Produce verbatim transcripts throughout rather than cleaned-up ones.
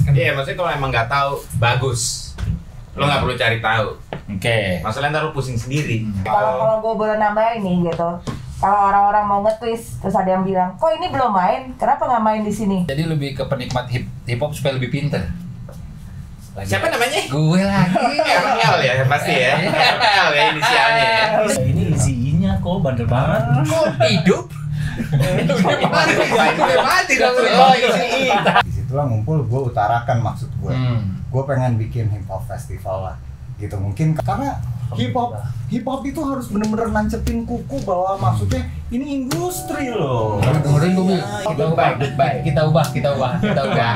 Iya, maksudnya kalau emang nggak tahu bagus, lo nggak perlu cari tahu. Oke. Okay. Masalahnya ntar lo pusing sendiri. Kalau kalau gue boleh nambahin nih gitu, kalau orang-orang mau nge-twist terus ada yang bilang, kok ini belum main, kenapa nggak main di sini? Jadi lebih ke penikmat hip hip hop supaya lebih pinter. Lagi Siapa namanya? Gue lagi. R L ya pasti ya. R L ya inisialnya ya. Ini isinya kok bandel banget. Kok hidup? Udah mati, udah mati dong. Oh isi. Disitulah ngumpul, gue utarakan maksud gue. Hmm. Gue pengen bikin hip hop festival lah, gitu mungkin karena hip hop hip hop itu harus bener-bener nancepin kuku bahwa maksudnya ini industri loh. Dengerin gue, kita ubah, kita ubah, kita ubah, kita ubah.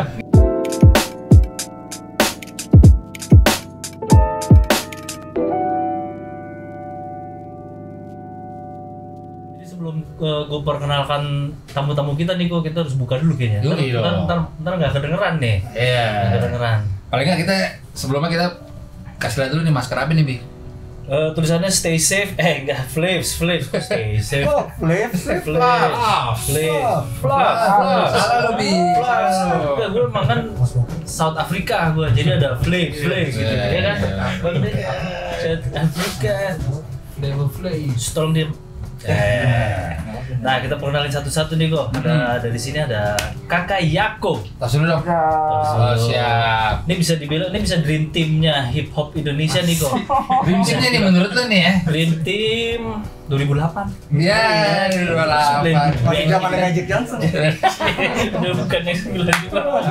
Sebelum uh, gue perkenalkan tamu-tamu kita nih kok, kita harus buka dulu kayaknya. Ntar, Yui, ntar, ntar, ntar nggak kedengeran nih. Iya. Nggak kedengeran. Paling nggak kita sebelumnya kita kasih lihat dulu nih masker apa nih, Bi? Uh, tulisannya stay safe, eh enggak, Flaves, Flaves, stay safe. Oh, Flav, Flav, Flaves, Flaves, Flav, salah lo, Bi. Enggak, gue emang kan South Africa gue, jadi ada Flaves, Flaves gitu, ya kan? South Africa, Level Flaves. tolong diem. Eh. Nah, kita perkenalin satu-satu nih kok. Ada dari sini ada Kakak Yako. Tas dulu dong. Oh, siap. Ini bisa dibilang ini bisa dream teamnya hip hop Indonesia nih kok. Dream team-nya nih menurut lo nih ya? Dream team dua ribu delapan. Iya, dua ribu delapan. masih zaman Magic Johnson. Udah bukan yang sembilan puluh lima.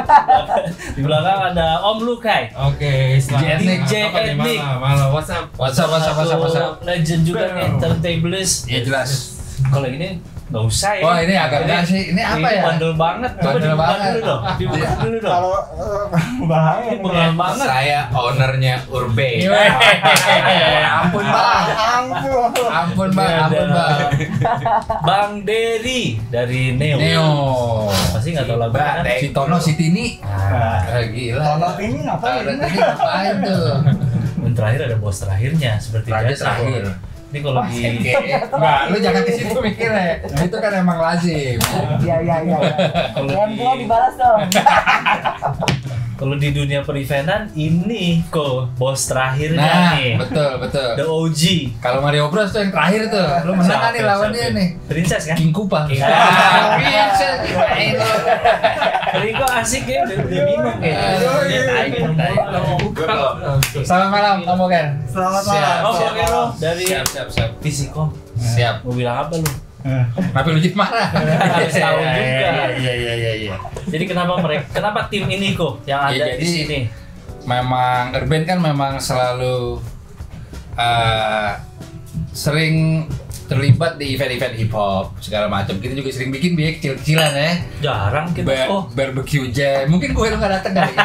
Di belakang ada Om Lukai. Oke, selamat D J apa nih, Etnik. malam, malam, what's up? WhatsApp, WhatsApp, WhatsApp, WhatsApp. Legend juga nih, turntablist. Iya jelas. Kalau ini nggak usah ya. Wah, ini agak enggak sih. Ini apa ya? Bandel banget. Coba Bandel dibuka banget. dulu dong. Dibuka dulu dong. Kalau eh, bahaya Ini nih. pengalaman banget. Saya ownernya Urbe. Ampun bang, Ampun. ampun bang, ampun bang. Bang Dery dari Neo. Neo. Pasti nggak tahu lagu kan? Bang. Si Tono, si Tini. Ah, Ah, gila. Tono ini ngapain? Tono ini ngapain tuh? dan terakhir ada bos terakhirnya seperti Terakhir biasa. terakhir. Ini kalau di Oke, enggak, lu jangan ke situ mikirnya. Itu kan emang lazim. Iya iya iya. Yang gua dibalas dong. kalau di dunia perivenan ini kok bos terakhirnya Nah, nih. betul, betul. The O G. Kalau Mario Bros tuh yang terakhir tuh, lu menang kan nih Siapa, lawan siapa? dia nih. Princess kan? King Koopa. King Ah, Koopa. Princess, gimana lu? Tapi kok asik ya, udah, udah bingung kayaknya. Ayo, ayo. Selamat malam, Om Bogen. Selamat Siap, malam. Oh, siap. oke lo dari Siap, siap, siap. Visikom. Siap. Mau bilang apa lu? Kenapa lu jadi marah? Harus tahu juga. Iya, iya, iya, iya. Jadi kenapa mereka, kenapa tim ini kok yang ada Ya, di jadi- sini? Memang Urban kan memang selalu uh, sering terlibat di event-event hip hop segala macam. Kita juga sering bikin biaya kecil-kecilan ya. Jarang kita. Ba- Oh, barbecue jam. Mungkin gue lu nggak datang kali.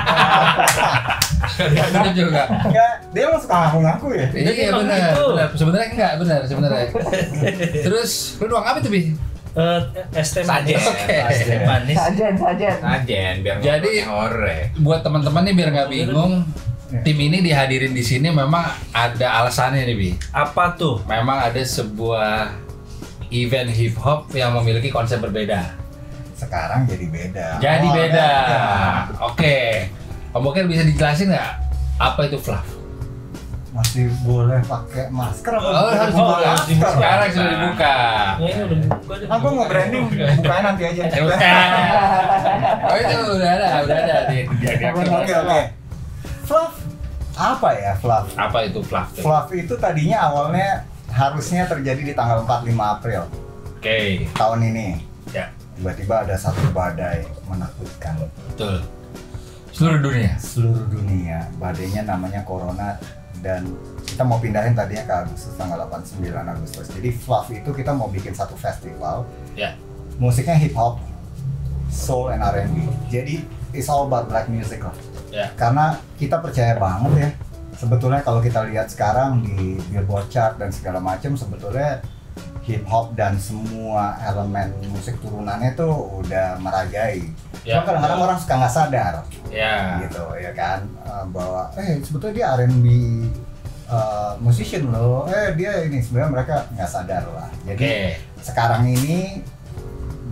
Bener juga. Enggak, dia emang suka ngaku-ngaku ya. Iya emang benar. gitu. Benar. Sebenarnya enggak benar sebenarnya. Terus lu doang apa tuh Bi? eh, es teh manis. Oke. Es teh manis. Sajen sajen. Ajen biar Jadi- ngobrolnya hore. Buat teman-teman nih biar nggak bingung, tim ini dihadirin di sini memang ada alasannya nih Bi. Apa tuh? Memang ada sebuah event hip hop yang memiliki konsep berbeda. Sekarang jadi beda. Jadi Oh, beda. beda. Oke. Om Boken bisa dijelasin nggak apa itu fluff? Masih boleh pakai masker apa? Oh, boleh harus buka dibuka. masker? Sekarang sudah dibuka. Ya, ini udah buka deh. Ah, gua mau branding, bukain nanti aja. Eh, bukan. Oh itu udah ada, udah ada di di Oke oke. Fluff apa ya fluff? Apa itu fluff? tuh? Fluff itu tadinya awalnya harusnya terjadi di tanggal empat puluh lima April Oke. tahun ini. Ya, Tiba-tiba ada satu badai menakutkan betul. Seluruh dunia. seluruh dunia. Badainya namanya Corona dan kita mau pindahin tadinya ke Agustus tanggal delapan puluh sembilan Agustus. Jadi Fluff itu kita mau bikin satu festival. Ya. Musiknya hip hop, soul and R and B. Jadi it's all about black music lah. Ya. Karena kita percaya banget ya. Sebetulnya kalau kita lihat sekarang di Billboard chart dan segala macam, sebetulnya hip hop dan semua elemen musik turunannya tuh udah merajai. Ya. Cuma kadang-kadang orang suka nggak sadar Ya. gitu ya kan, eh, bahwa eh sebetulnya dia R and B uh, musician loh, eh dia ini sebenarnya mereka nggak sadar lah. Jadi Oke. sekarang ini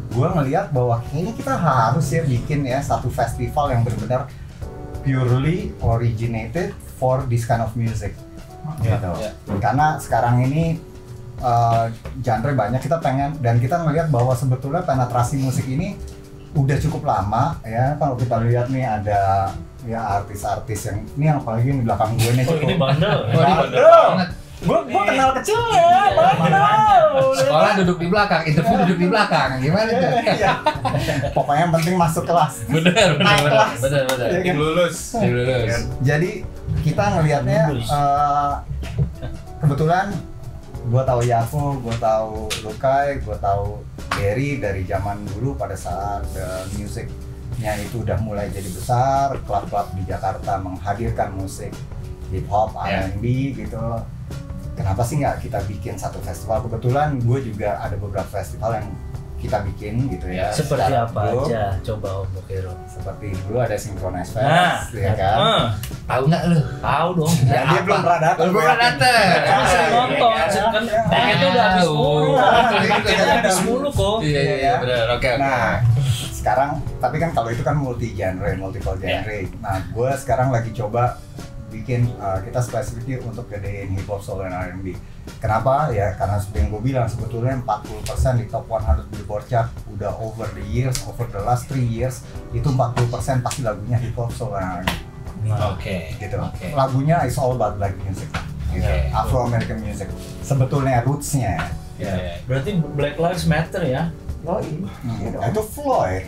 gue ngelihat bahwa kayaknya kita harus ya bikin ya satu festival yang benar-benar purely originated for this kind of music gitu. Ya. Karena sekarang ini uh, genre banyak, kita pengen dan kita ngelihat bahwa sebetulnya penetrasi musik ini udah cukup lama ya. Kalau kita lihat nih ada ya artis-artis yang ini yang apalagi di belakang gue nih Oh, cukup ini bandel. Oh, ini bandel banget. gue gue kenal kecilnya bandel. Sekolah duduk di belakang, interview duduk di belakang. Gimana tuh? Iya. Pokoknya yang penting masuk kelas. Bener, bener, Naik bener, kelas. bener, bener. Iya kan? lulus. Lulus. Jadi kita ngelihatnya uh, kebetulan gue tahu Yako, gue tahu Lukai, gue tahu Gary dari zaman dulu pada saat uh, musiknya itu udah mulai jadi besar, klub-klub di Jakarta menghadirkan musik hip hop, Ya. R and B gitu. Kenapa sih nggak kita bikin satu festival? Kebetulan gue juga ada beberapa festival yang kita bikin gitu ya. Seperti secara apa grup. aja? Coba Om Bokero. Seperti dulu ada Synchronize Fest, Nah, ya kan? Ah, Tahu nggak lu? tahu dong. Ya, dia belum pernah datang. Belum pernah datang. Kan sering nonton, kan tiketnya udah habis mulu. Tahu. Tiketnya habis mulu kok. Iya, iya, iya, bener. Oke, oke. Nah, sekarang tapi kan kalau itu kan multi genre, multiple genre. Nah, gue sekarang lagi coba bikin uh, kita spesifik untuk gedein hip hop, soul, dan R and B. Kenapa? Ya karena seperti yang gue bilang sebetulnya empat puluh persen di top seratus Billboard chart udah over the years, over the last three years itu empat puluh persen pasti lagunya hip hop, soul, dan R and B. Oke. Gitu. Oke. Lagunya is all about black music. Gitu. Oke. Afro American music. Sebetulnya rootsnya. Iya, iya. Berarti Black Lives Matter ya? Yoi. Hmm, itu Floyd.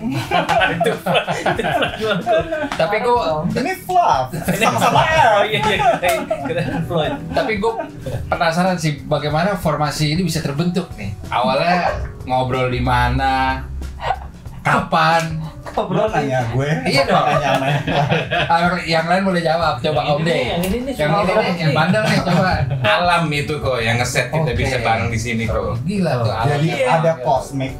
Tapi gue Ini Fluff. Sama-sama Oh L. iya iya, kita Floyd. tapi gue penasaran sih bagaimana formasi ini bisa terbentuk nih. Awalnya ngobrol di mana, kapan? Lo nanya gue. Iya dong. Nanya sama yang lain. Ah, yang lain boleh jawab. Coba Yang Om ini deh. nih, yang ini nih, Yang semua ini orang nih, yang nih. bandel nih coba. Alam itu kok yang ngeset kita Oke. bisa bareng di sini kok. Gila tuh. alam. Jadi Iya. ada cosmic.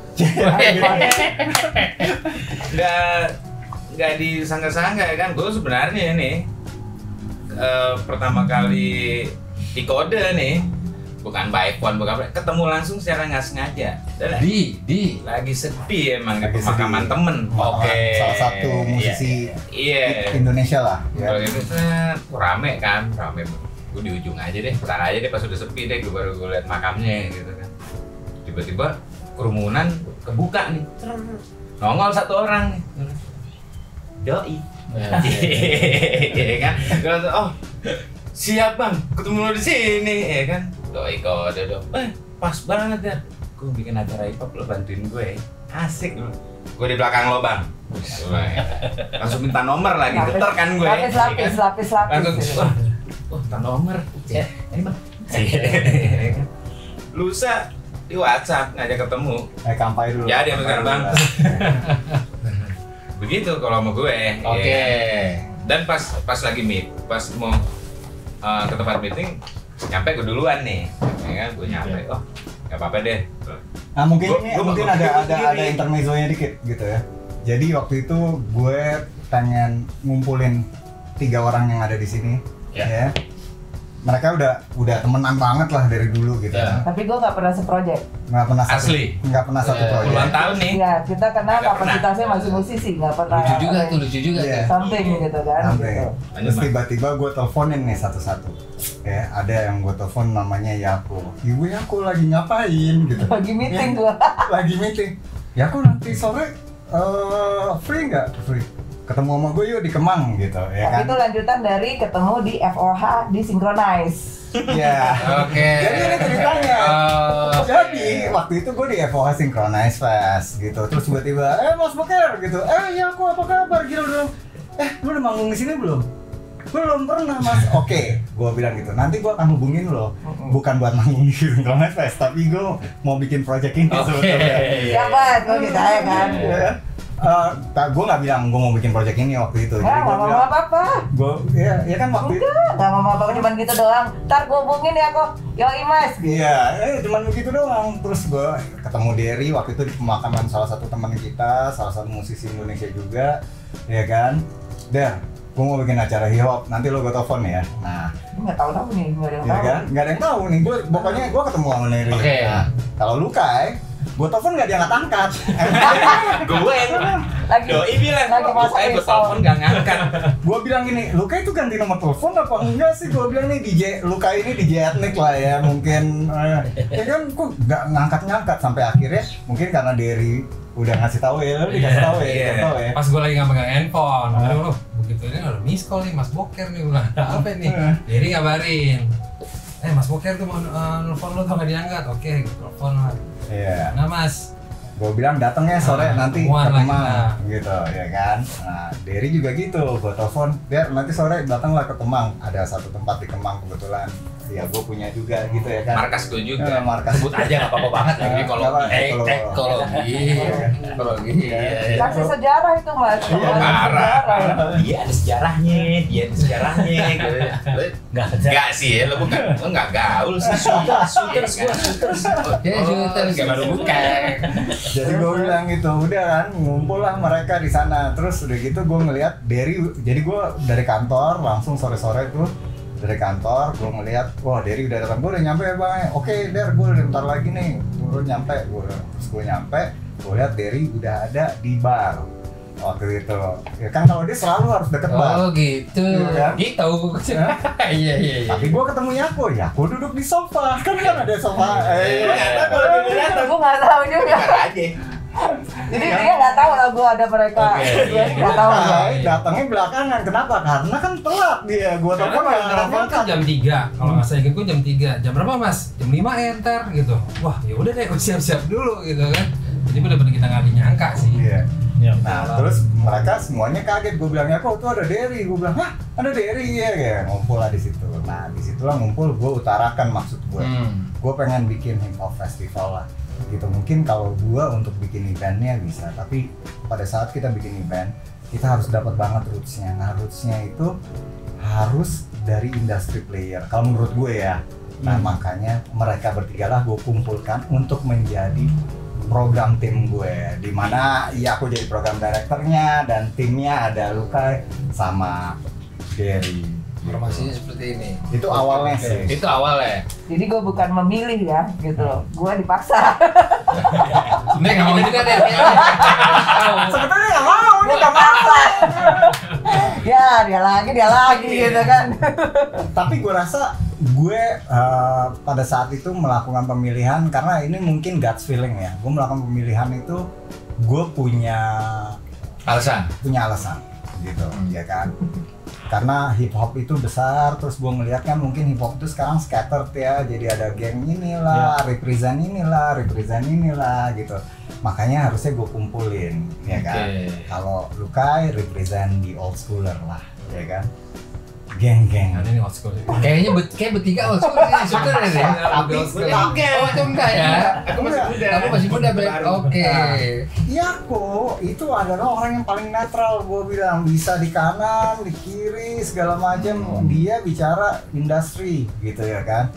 Nggak nggak disangka-sangka ya kan. Gue sebenarnya nih eh, pertama kali di kode nih, bukan by phone, bukan apa, ketemu langsung secara nggak sengaja. Dan Di, di. lagi sedih emang di Lagi pemakaman sedih. temen. Oke. Salah satu musisi Iya. Indonesia lah. Kalau Ya. itu set, rame kan, rame. Gue di ujung aja deh, ntar aja deh pas udah sepi deh, gue baru gue liat makamnya gitu kan. Tiba-tiba kerumunan kebuka nih, nongol satu orang nih. Doi. Iya kan? Gue langsung, oh siap bang, ketemu lo di sini, ya kan? Doi kode dong. Eh pas banget ya. Gue bikin acara hip hop, lo bantuin gue. Asik lo. Gue di belakang lo bang. Langsung minta nomor lagi, Lapis- geter kan gue. Lapis, ya lapis, kan? lapis, lapis. Langsung, gitu. wah, oh minta nomor. Ya, ini bang. Lusa di WhatsApp ngajak ketemu. Eh kampai dulu. Ya, dia Kampai bener, Bang. dulu. Begitu kalau sama gue. Oke. ya. Dan pas pas lagi meet, pas mau uh, ke tempat meeting, nyampe gue duluan nih. Ya kan, gue nyampe. Oh, nggak apa-apa deh. Nah mungkin Gua- ini gua mungkin bakal ada bikin ada sendiri. ada intermezzonya dikit gitu ya. Jadi waktu itu gue pengen ngumpulin tiga orang yang ada di sini, Ya. ya. Mereka udah udah temenan banget lah dari dulu gitu. Ya. Tapi gue nggak pernah seproject. Nggak pernah satu, Asli. nggak pernah satu Ya, proyek. Puluhan tahun nih. Iya, kita karena Nggak kapasitasnya masih musisi, nggak pernah. Lucu juga tuh, lucu juga Iya. tuh. Something gitu kan. Sampai Gitu. Lanjut, terus Bang. tiba-tiba gue teleponin nih satu-satu. Ya, ada yang gue telepon namanya Yako. Ibu Yako lagi ngapain gitu. Lagi meeting gua. Lagi meeting. Yako nanti sore eh free nggak? Free. Ketemu sama gue yuk di Kemang gitu, ya Tapi kan? itu lanjutan dari ketemu di F O H di Synchronize. Ya. Oke. Jadi ini ceritanya. Oh, Jadi waktu itu gue di F O H Synchronize Fest gitu. Terus tiba-tiba, eh Mas Boker gitu. Eh ya aku apa kabar? Gitu dong. Eh lu udah manggung di sini belum? Belum pernah Mas. Oke, gue bilang gitu. Nanti gue akan hubungin lo. Bukan buat manggung di Synchronize Fest, tapi gue mau bikin project ini Oke. sebetulnya. Siapa? Gue kita ya kan. Ya. Uh, gue nggak bilang gue mau bikin project ini waktu itu. Nggak, nggak ngomong apa-apa. gue ya, ya kan waktu itu. Enggak, nggak ngomong apa-apa, cuma gitu doang. Ntar gue hubungin ya kok. Yoi mas. Iya, eh, cuman begitu doang. Terus gue ketemu Derry waktu itu di pemakaman salah satu teman kita, salah satu musisi Indonesia juga, ya kan. Der, gue mau bikin acara hip hop, nanti lo gue telepon ya. Nah, Nggak tahu-tahu nih, nggak ada yang ya tahu. kan, nggak ada yang tahu nih. Gue pokoknya gue ketemu sama Derry. Oke. Nah, kalau Lukai, Gue telepon nggak diangkat-angkat. Gue yang Lagi doi bilang, lagi "Lu masa kayak gue risau." telepon gak ngangkat." Gue bilang gini, Luka itu ganti nomor telepon apa enggak sih? Gue bilang nih D J Luka ini D J etnik lah ya, mungkin eh, ya kan kok nggak ngangkat-ngangkat sampai akhirnya mungkin karena Derry udah ngasih tahu ya, lu dikasih tahu ya, Iya. dikasih tahu ya. Pas gue lagi nggak megang handphone, aduh loh, begitu ini ada miss call nih Mas Boker nih, ulah apa nih? Jadi ngabarin, eh Mas Boker tuh mau uh, nelfon lo tuh nggak diangkat, oke, gue telepon lah. Iya. Nah Mas, Gue bilang datangnya sore Nah, nanti ke ketemuan lah Kemang kita. gitu ya kan. Nah Derry juga gitu, gue telepon biar nanti sore datanglah ke Kemang. Ada satu tempat di Kemang kebetulan. Ya gue punya juga gitu ya kan. Markas gue Eh, juga. markas. Sebut aja nggak apa-apa banget lagi Eh, kalau nggak apa- eh kalau- teknologi, teknologi. Iya. Kasih sejarah itu mas. Oh, Kasih parah. sejarah. Dia ada sejarahnya, dia ada sejarahnya gitu. Lu Nggak ada. enggak sih ya, lu bukan, lu enggak gaul sih. Shooters, shooters gua, shooters. Ya shooter Kayak baru buka. Jadi gue bilang gitu, udah kan ngumpul lah mereka di sana. Terus udah gitu gue ngeliat Derry, jadi gue dari kantor langsung sore-sore tuh dari kantor gue ngeliat, wah Derry udah datang, gue udah nyampe ya bang, oke Der, gue udah bentar lagi nih, gue nyampe, gue terus gue nyampe, gue liat Derry udah ada di bar waktu itu, ya kan kalau dia selalu harus deket bar. Oh gitu. Iya kan? Gitu. Iya iya iya. Tapi gue ketemu Yako, Yako duduk di sofa, kan kan ada sofa. Eh, Gue nggak tahu juga. Bentar aja. Jadi dia nggak tahu lah gue ada mereka. Dia nggak tahu. Nah, datangnya belakangan, kenapa? Karena kan telat dia, gue karena telepon nggak telepon kan ngangkat. jam tiga, kalau nggak salah ingat gue jam tiga. Jam berapa Mas? Jam lima enter gitu. Wah ya udah deh, gue siap-siap dulu gitu kan. Jadi benar-benar kita nggak nyangka sih. Iya. Ya, Nah, terus mereka semuanya kaget. Gue bilang, ya kok tuh ada Derry. Gue bilang, hah ada Derry ya, kayak ngumpul lah di situ. Nah, disitulah ngumpul. Gue utarakan maksud gue. Hmm. Gue pengen bikin hip hop festival lah. Gitu mungkin kalau gue untuk bikin eventnya bisa, tapi pada saat kita bikin event, kita harus dapat banget rootsnya. Nah, rootsnya itu harus dari industry player. Kalau menurut gue ya. Nah, makanya mereka bertiga lah gue kumpulkan untuk menjadi program tim gue, di mana ya aku jadi program direkturnya dan timnya ada Luka sama Derry. Informasinya seperti ini. Itu awalnya sih. Itu awalnya. Jadi gue bukan memilih ya, gitu. Gue dipaksa. Sebenarnya nggak mau juga deh. Sebetulnya nggak mau, Gue nggak maksa. Ya dia lagi, dia lagi gitu kan. tapi gue rasa gue uh, pada saat itu melakukan pemilihan karena ini mungkin guts feeling ya. Gue melakukan pemilihan itu gue punya Alasan. punya alasan gitu, ya kan? Karena hip hop itu besar, terus gue ngeliat kan mungkin hip hop itu sekarang scattered ya, jadi ada geng inilah, represent inilah, represent inilah gitu. Makanya harusnya gue kumpulin, ya kan? Oke. Kalau Lukai represent di old schooler lah, ya kan? Geng-geng. Nah, ini old school. Kayaknya bet kayak bertiga old school sih sebenarnya deh. Tapi Oh itu enggak ya? Aku masih muda. Kamu masih muda Bre. Oke. Iya kok, itu adalah orang yang paling netral, gue bilang bisa di kanan, di kiri, segala macam. Dia bicara industri gitu ya kan.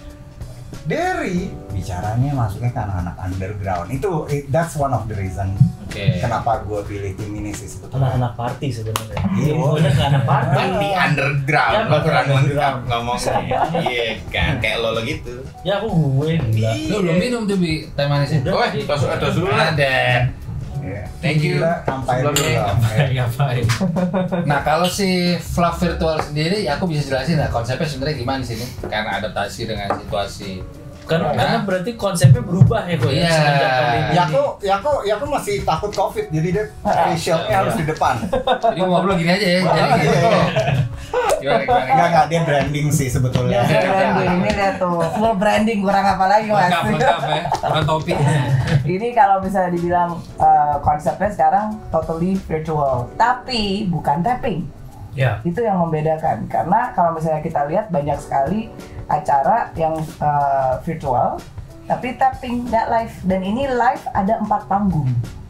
Derry bicaranya masuknya ke anak-anak underground. Itu it- that's one of the reason Oke. kenapa gue pilih tim ini sih sebetulnya. anak-anak party sebenarnya. Iya. Bener nggak anak party. Kan di underground, Ya, lo kurang lengkap underground. ngomongnya. Iya kan, kayak lo lo gitu. Ya aku gue gila. Lu belum minum tuh bi teh manisnya. Oh, tos tos dulu lah. Ada. Iya. Thank you. Gila, sampai dulu Sebelumnya. dong. Ngapain? Nah kalau si Fluff virtual sendiri, ya aku bisa jelasin lah konsepnya sebenarnya gimana di sini karena adaptasi dengan situasi. Karena, Nah. karena berarti konsepnya berubah ya kok Iya. ya semenjak pandemi Ya ini. aku, ya aku, ya aku masih takut covid, jadi dia face shield-nya harus di depan. Jadi mau ngobrol gini aja ya. Jadi Iya, gitu. iya. Gimana gimana? Enggak, enggak, dia branding sih sebetulnya. Ya, branding ini lihat tuh, full branding kurang apa lagi mas? Lengkap lengkap ya. Dengan topi. Ini kalau misalnya dibilang uh, konsepnya sekarang totally virtual, tapi bukan tapping. Ya. Itu yang membedakan karena kalau misalnya kita lihat banyak sekali acara yang uh, virtual tapi tapping nggak live, dan ini live ada empat panggung.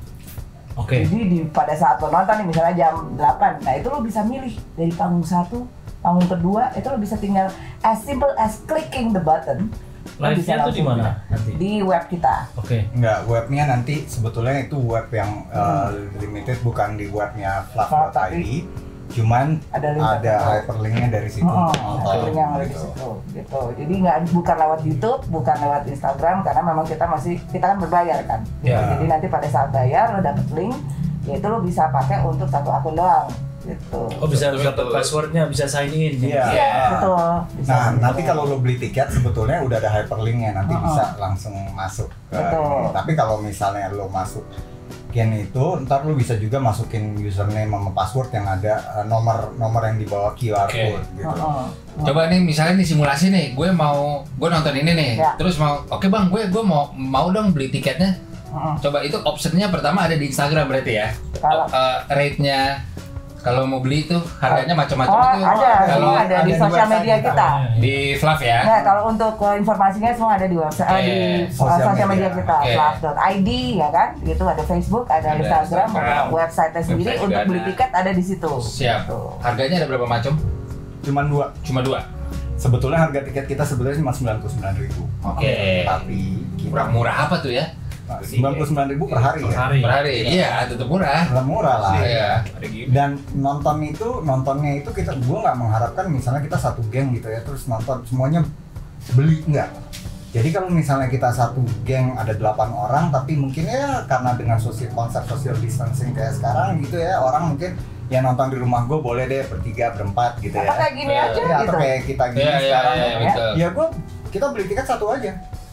Oke. Jadi di pada saat lo nonton nih misalnya jam delapan, nah itu lo bisa milih dari panggung satu, panggung kedua, itu lo bisa tinggal as simple as clicking the button. Lo bisa Live-nya tuh di langsung mana lihat. nanti? Di web kita. Oke. Enggak, webnya nanti sebetulnya itu web yang uh, limited, bukan di webnya fluff dot i d. cuman Ada link ada tertentu. hyperlinknya dari situ Oh, untuk nonton, hyperlink yang ada di gitu. situ, gitu. Jadi nggak bukan lewat YouTube, bukan lewat Instagram, karena memang kita masih kita kan berbayar kan. Gitu. Ya. Jadi nanti pada saat bayar lo dapet link, yaitu lo bisa pakai untuk satu akun doang, gitu. Oh bisa Betul, dapat betul. passwordnya, bisa sign in. Iya. Iya, betul. Bisa Nah, gitu. nanti kalau lo beli tiket sebetulnya udah ada hyperlinknya, nanti Uh-uh. bisa langsung masuk ke Betul. ini. Tapi kalau misalnya lo masuk Gen itu, ntar lo bisa juga masukin username sama password yang ada eh, nomor-nomor yang di bawah Q R Oke. code gitu. Heeh. Coba nih misalnya nih simulasi nih, gue mau gue nonton ini nih, Ya. terus mau oke bang, gue gue mau mau dong beli tiketnya. Heeh. Coba itu optionnya pertama ada di Instagram berarti ya. Kalau Eh, rate-nya kalau mau beli itu harganya macam-macam Oh, itu. ada, Kalau semua ada di ada di sosial website media kita. kita. di Fluff ya. Nah, kalau untuk uh, informasinya semua ada di website, Oke. eh, di uh, Sosial sosial media media. kita, Oke. fluff dot I D ya kan, gitu ada Facebook, ada, Ada Instagram, Instagram. ada website-nya sendiri. Website juga Untuk beli ada. tiket ada di situ. Siap. Gitu. Harganya ada berapa macam? Cuman dua. Cuma dua. Sebetulnya harga tiket kita sebenarnya cuma sembilan puluh sembilan ribu. Oke. Tapi kita Murah-murah apa tuh ya? Nah, sembilan puluh sembilan ribu per hari ya. Hari. Per hari. Iya, tetap murah. Murah murah lah. Iya. Ada gini. Dan nonton itu, nontonnya itu kita, gua nggak mengharapkan misalnya kita satu geng gitu ya, terus nonton semuanya beli, enggak. Jadi kalau misalnya kita satu geng ada delapan orang, tapi mungkin ya karena dengan sosial, konsep social distancing kayak sekarang gitu ya, orang mungkin ya nonton di rumah gue boleh deh bertiga, berempat gitu Atau ya. kayak gini Iya. aja Ya, gitu. atau kayak kita gini Iya, iya, sekarang iya, ya. betul. Ya gua, kita beli tiket satu aja.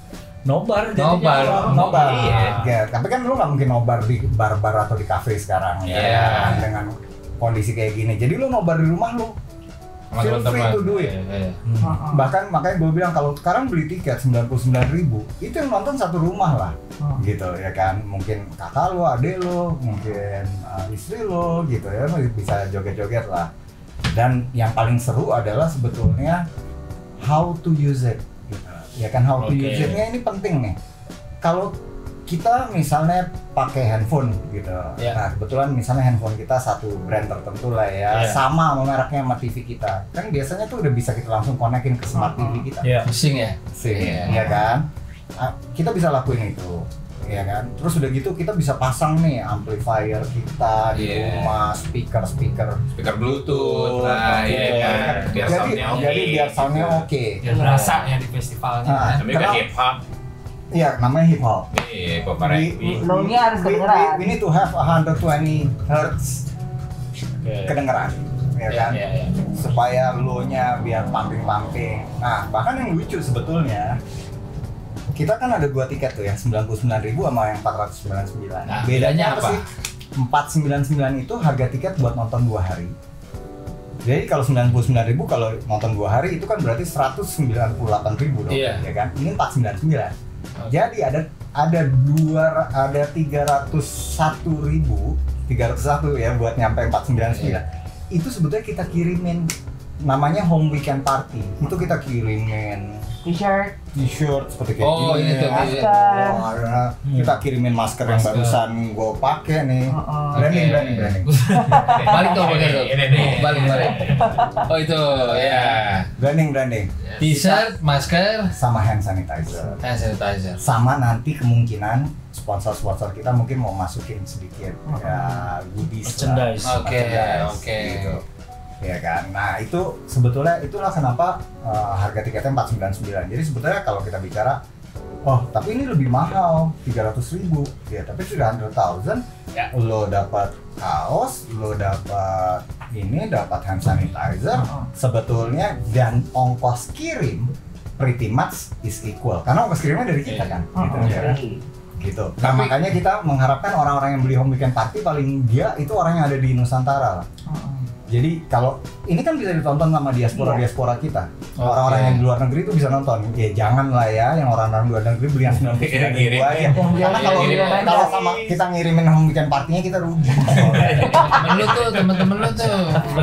Nobar jadinya. Nobar. Nobar. Iya. Ya, tapi kan lu nggak mungkin nobar di bar-bar atau di kafe sekarang ya, Iya. kan, dengan kondisi kayak gini. Jadi lu nobar di rumah lu. Sama Feel free teman-teman. to do it. Iya, iya. Heeh. Bahkan makanya gue bilang kalau sekarang beli tiket sembilan puluh sembilan ribu, itu yang nonton satu rumah lah. Hmm. Gitu ya kan. Mungkin kakak lo, adik lo, mungkin uh, istri lo gitu ya, bisa joget-joget lah. Dan yang paling seru adalah sebetulnya how to use it gitu. Ya kan, how to Oke. use it-nya ini penting nih. Kalau kita misalnya pakai handphone gitu, Ya. nah kebetulan misalnya handphone kita satu brand tertentu lah ya, Ya. sama sama mereknya sama T V kita, kan biasanya tuh udah bisa kita langsung konekin ke smart T V kita, Iya. Pusing ya. sih, Iya. ya kan? Ah, kita bisa lakuin itu, ya kan? Terus udah gitu kita bisa pasang nih amplifier kita di Iya. rumah, speaker speaker, Speaker Bluetooth, nah gitu, iya ya kan. Biar jadi soundnya oke. jadi biar soundnya gitu. oke. Biar berasa ya di festivalnya. Ah. Tapi kan Kenapa? hip hop. Iya, namanya hip hop. Iya, pop We- R and B. we- Low-nya harus we- kedengeran. we- We need to have one hundred twenty hertz kedengeran, ya Iya, kan? iya, iya. Supaya low-nya biar pumping-pumping. Nah, bahkan yang lucu sebetulnya, kita kan ada dua tiket tuh, yang sembilan puluh sembilan ribu sama yang empat ratus sembilan puluh sembilan. Nah, Bedanya bedanya apa apa? sih? empat ratus sembilan puluh sembilan itu harga tiket buat nonton dua hari. Jadi kalau sembilan puluh sembilan ribu kalau nonton dua hari itu kan berarti seratus sembilan puluh delapan ribu dong, Iya. ya kan? Ini empat ratus sembilan puluh sembilan. Oke. Jadi ada ada dua ada tiga ratus satu ribu, tiga ratus satu ya buat nyampe empat ratus sembilan puluh sembilan. Itu sebetulnya kita kirimin, namanya home weekend party. Itu kita kirimin T-shirt, t-shirt seperti kayak Oh, gini. ini tuh, ya. ini. masker. Oh, ada- kita kirimin masker, yang Masker. barusan gue pakai nih. Heeh. Branding, Oke. branding, branding. Balik tuh pakai tuh. Ini nih. Balik, balik. Oh itu ya. Branding, branding. T-shirt, masker, Sama hand sanitizer. hand sanitizer. Sama nanti kemungkinan sponsor-sponsor kita mungkin mau masukin sedikit ya goodies lah. Merchandise. Oke, Merchandise, oke. gitu. Ya kan. Nah, itu sebetulnya itulah kenapa uh, harga tiketnya empat ratus sembilan puluh sembilan. Jadi sebetulnya kalau kita bicara, oh, tapi ini lebih mahal, tiga ratus ribu. Ya, tapi sudah hundred thousand, Ya. lo dapat kaos, lo dapat ini, dapat hand sanitizer, Heeh. sebetulnya dan ongkos kirim pretty much is equal. Karena ongkos kirimnya dari kita kan. Gitu, Heeh. ya kan? Jadi, Gitu. Nah, Tapi- makanya kita mengharapkan orang-orang yang beli home weekend party paling dia itu orang yang ada di Nusantara lah. heeh. Jadi kalau ini kan bisa ditonton sama diaspora-diaspora kita. Oke. Orang-orang yang di luar negeri itu bisa nonton. Ya jangan lah ya yang orang-orang luar negeri beli yang sembilan puluh sembilan ribu aja. Yang Karena kalau ngirim- kalau sama kita ngirimin home weekend party-nya kita rugi. Temen lu tuh, temen-temen lu tuh.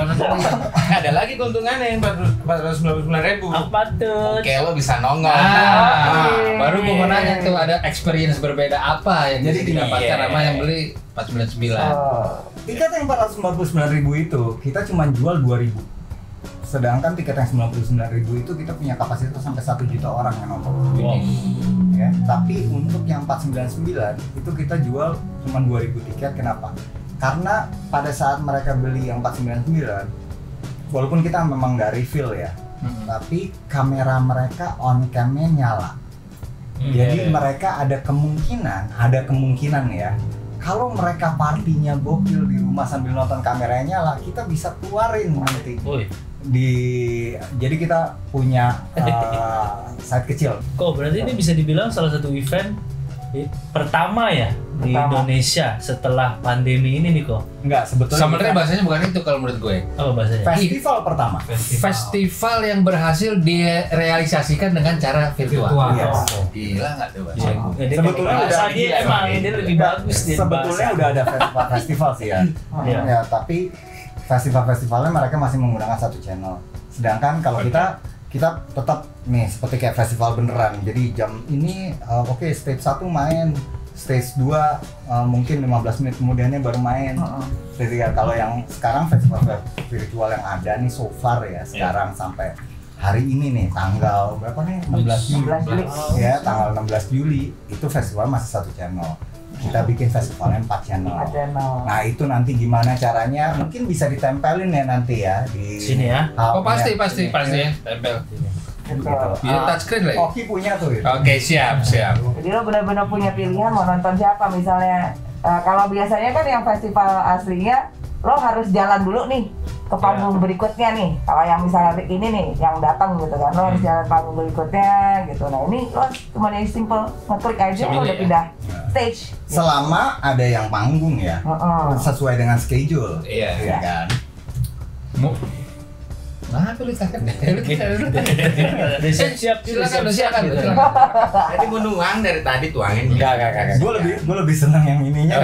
Ada lagi keuntungannya yang empat ratus sembilan puluh sembilan ribu. Apa tuh? Oke, lo bisa nongol. Ah, Oke. baru gua mau nanya tuh ada experience berbeda apa yang Jadi jadi didapatkan iya. sama yang beli empat ratus sembilan puluh sembilan. Oh. Tiket yang empat ratus sembilan puluh sembilan ribu itu kita cuma jual dua ribu. Sedangkan tiket yang sembilan puluh sembilan ribu itu kita punya kapasitas sampai satu juta orang yang nonton. Wow. Ya, tapi untuk yang empat ratus sembilan puluh sembilan itu kita jual cuma dua ribu tiket. Kenapa? karena pada saat mereka beli yang empat sembilan sembilan, walaupun kita memang nggak reveal ya, hmm. tapi kamera mereka on cam-nya nyala. Hmm, Jadi iya. mereka ada kemungkinan, ada kemungkinan ya, kalau mereka partinya gokil di rumah sambil nonton kameranya nyala, kita bisa keluarin nanti. Oh, iya. Di jadi kita punya uh, site kecil. Kok berarti ini bisa dibilang salah satu event pertama ya pertama. di Indonesia setelah pandemi ini nih kok? Enggak, sebetulnya sebenarnya bahasanya bukan itu kalau menurut gue. Apa bahasanya? Festival pertama. Festival, Festival yang berhasil direalisasikan dengan cara virtual. virtual. Yes. Oh, gila nggak tuh bahasa? Ya, sebetulnya udah dia emang ini lebih bagus dia. Sebetulnya udah ada festival festival sih ya. ya. Ya, tapi festival-festivalnya mereka masih menggunakan satu channel. Sedangkan kalau kita kita tetap nih seperti kayak festival beneran. Jadi jam ini uh, oke okay, stage satu main, stage dua uh, mungkin lima belas menit kemudiannya baru main. Uh-uh. Jadi ya, kalau yang sekarang festival virtual yang ada nih so far ya sekarang yeah. sampai hari ini nih tanggal berapa nih? enam belas Juli. Ya, tanggal enam belas Juli itu festival masih satu channel. Kita bikin festivalnya empat channel. Nah itu nanti gimana caranya? Mungkin bisa ditempelin ya nanti ya di sini ya. Oh pasti pasti pasti ya tempel. Bisa touchscreen lah. Oki punya tuh. Oke okay, siap siap. Jadi lo benar-benar punya pilihan mau nonton siapa misalnya. Uh, kalau biasanya kan yang festival aslinya lo harus jalan dulu nih ke panggung yeah. berikutnya nih. Kalau yang misalnya ini nih yang datang gitu kan, lo harus jalan panggung berikutnya gitu. Nah ini lo cuma yang simple ngeklik aja lo udah pindah stage. Selama ada yang panggung ya, uh-uh. sesuai dengan schedule. Iya ya kan. Mau nah, pilih kan. Udah siap, silakan, silakan. Tadi mau nuang dari tadi tuangin. Enggak, enggak, enggak. Gue lebih gue lebih seneng yang ininya.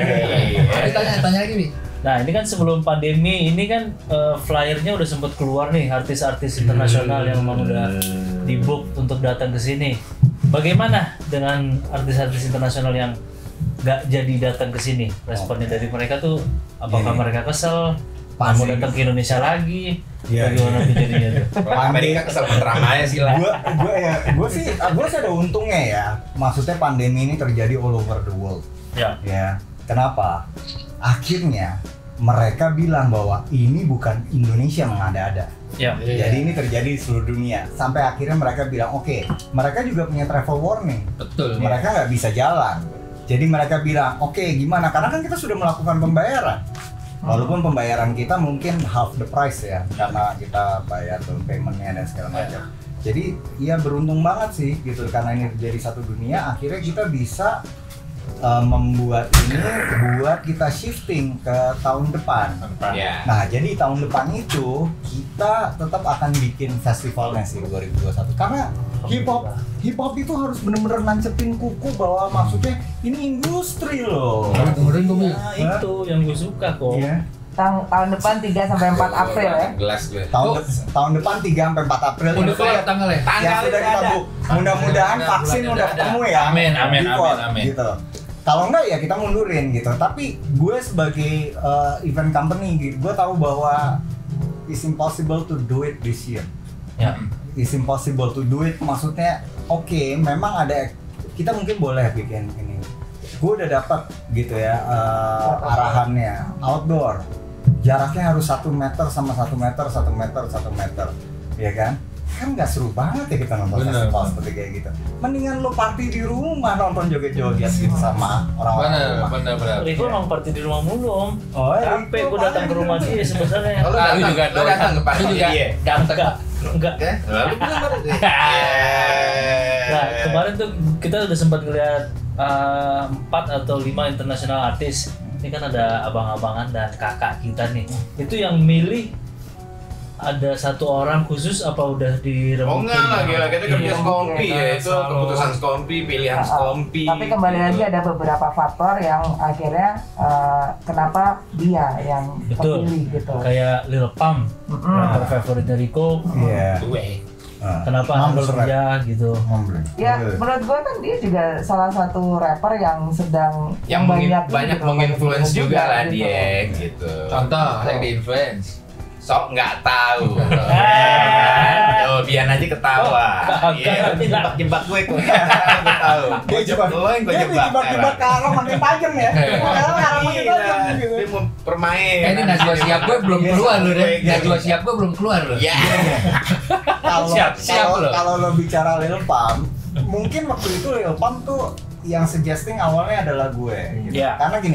Tanya, tanya lagi nih. Nah ini kan sebelum pandemi ini kan uh, flyernya udah sempat keluar nih artis-artis internasional yang memang udah di book untuk datang ke sini. Bagaimana dengan artis-artis internasional yang nggak jadi datang ke sini? Responnya dari mereka tuh apakah yeah. mereka kesel? Mau datang ke Indonesia lagi? Yeah, bagaimana yeah. jadinya tuh? Amerika kesel beneran aja sih lah. Gue gue ya gue sih gue sih ada untungnya ya. Maksudnya pandemi ini terjadi all over the world. Ya. Ya. Kenapa? Akhirnya mereka bilang bahwa ini bukan Indonesia mengada-ada. Ya. Jadi ini terjadi di seluruh dunia. Sampai akhirnya mereka bilang, oke, okay, mereka juga punya travel warning. Betul. Mereka nggak bisa jalan. Jadi mereka bilang, oke, okay, gimana? Karena kan kita sudah melakukan pembayaran. Walaupun pembayaran kita mungkin half the price ya, karena kita bayar down payment-nya dan segala macam. Jadi ya beruntung banget sih gitu, karena ini terjadi satu dunia. Akhirnya kita bisa Uh, membuat ini buat kita shifting ke tahun depan. Yeah. Nah, jadi tahun depan itu kita tetap akan bikin festivalnya sih dua ribu dua puluh satu. Karena hip hop hip hop itu harus bener-bener nancepin kuku bahwa maksudnya ini industri loh. Kemudian gue nah, itu yang gue suka kok. Yeah. Tang tahun depan tiga sampai empat April ya. Gelas gue. Tahun de tahun depan tiga sampai empat April. Udah keluar tanggalnya. Ya sudah kita bu. Mudah-mudahan vaksin udah ketemu ya. Amin amin amin amin. Gitu. Kalau enggak ya kita mundurin gitu. Tapi gue sebagai uh, event company gitu, gue tahu bahwa it's impossible to do it this year. Ya. It's impossible to do it. Maksudnya, oke, okay, memang ada kita mungkin boleh bikin ini. Gue udah dapat gitu ya uh, arahannya outdoor. Jaraknya harus satu meter sama satu meter, satu meter, satu meter, ya kan? Kan nggak seru banget ya kita nonton bener, festival seperti kayak gitu. Mendingan lo party di rumah nonton joget-joget gitu sama orang-orang bener, rumah. bener, bener. Riko emang party di rumah mulu om. Oh, sampai gue datang ke rumah dia sebenarnya. Lo Ah, lu juga lo datang ke party juga dia. Enggak, enggak. Lalu bilang baru deh. Nah kemarin tuh kita udah sempat ngeliat uh, empat atau lima internasional artis. Ini kan ada abang-abangan dan kakak kita nih. Itu yang milih ada satu orang khusus apa udah dirembukin? Oh enggak lah, gila kita kerja Iya, Skompi iya, ya, itu selalu. keputusan Skompi, pilihan Skompi. Tapi kembali gitu. lagi ada beberapa faktor yang akhirnya uh, kenapa dia yang Betul. terpilih gitu. Kayak Lil Pump, Mm-mm. rapper favoritnya Rico. Iya. Gue. Ah. Kenapa Humble harus rap. dia gitu? Humble. Ya, Humble. menurut gue kan dia juga salah satu rapper yang sedang Yang banyak banyak, banyak gitu, menginfluence banyak juga lah gitu. dia gitu. Contoh yang di influence. Sok nggak tahu. Ah. Oh, Bian aja ketawa. Oh, Iya, kagak. tapi jebak-jebak gue kok. Gue tahu. Gue jebak gue, gue Dia jebak. dijebak-jebak ke arah makin tajam ya. Sekarang arah makin tajam Iya, gitu. dia mau permain. Eh, ini Najwa siap gue belum Iya, keluar loh deh. iya. Najwa siap gue belum keluar loh. Iya. Kalau Siap, siap kalau loh. kalau lo bicara Lil Pump, mungkin waktu itu Lil Pump tuh yang suggesting awalnya adalah gue gitu. Iya. Karena gini,